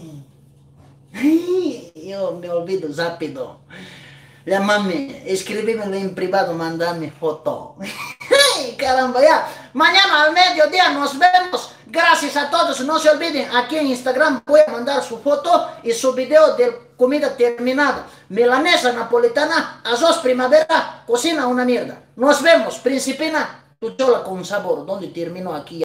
Yo me olvido rápido. Llámame, escríbemelo en privado, mandame foto. Caramba, ya. Mañana al mediodía nos vemos. Gracias a todos. No se olviden, aquí en Instagram voy a mandar su foto y su video de comida terminada. Milanesa napolitana, arroz primavera, cocina una mierda. Nos vemos, Principina, tu chola con sabor. ¿Dónde termino aquí?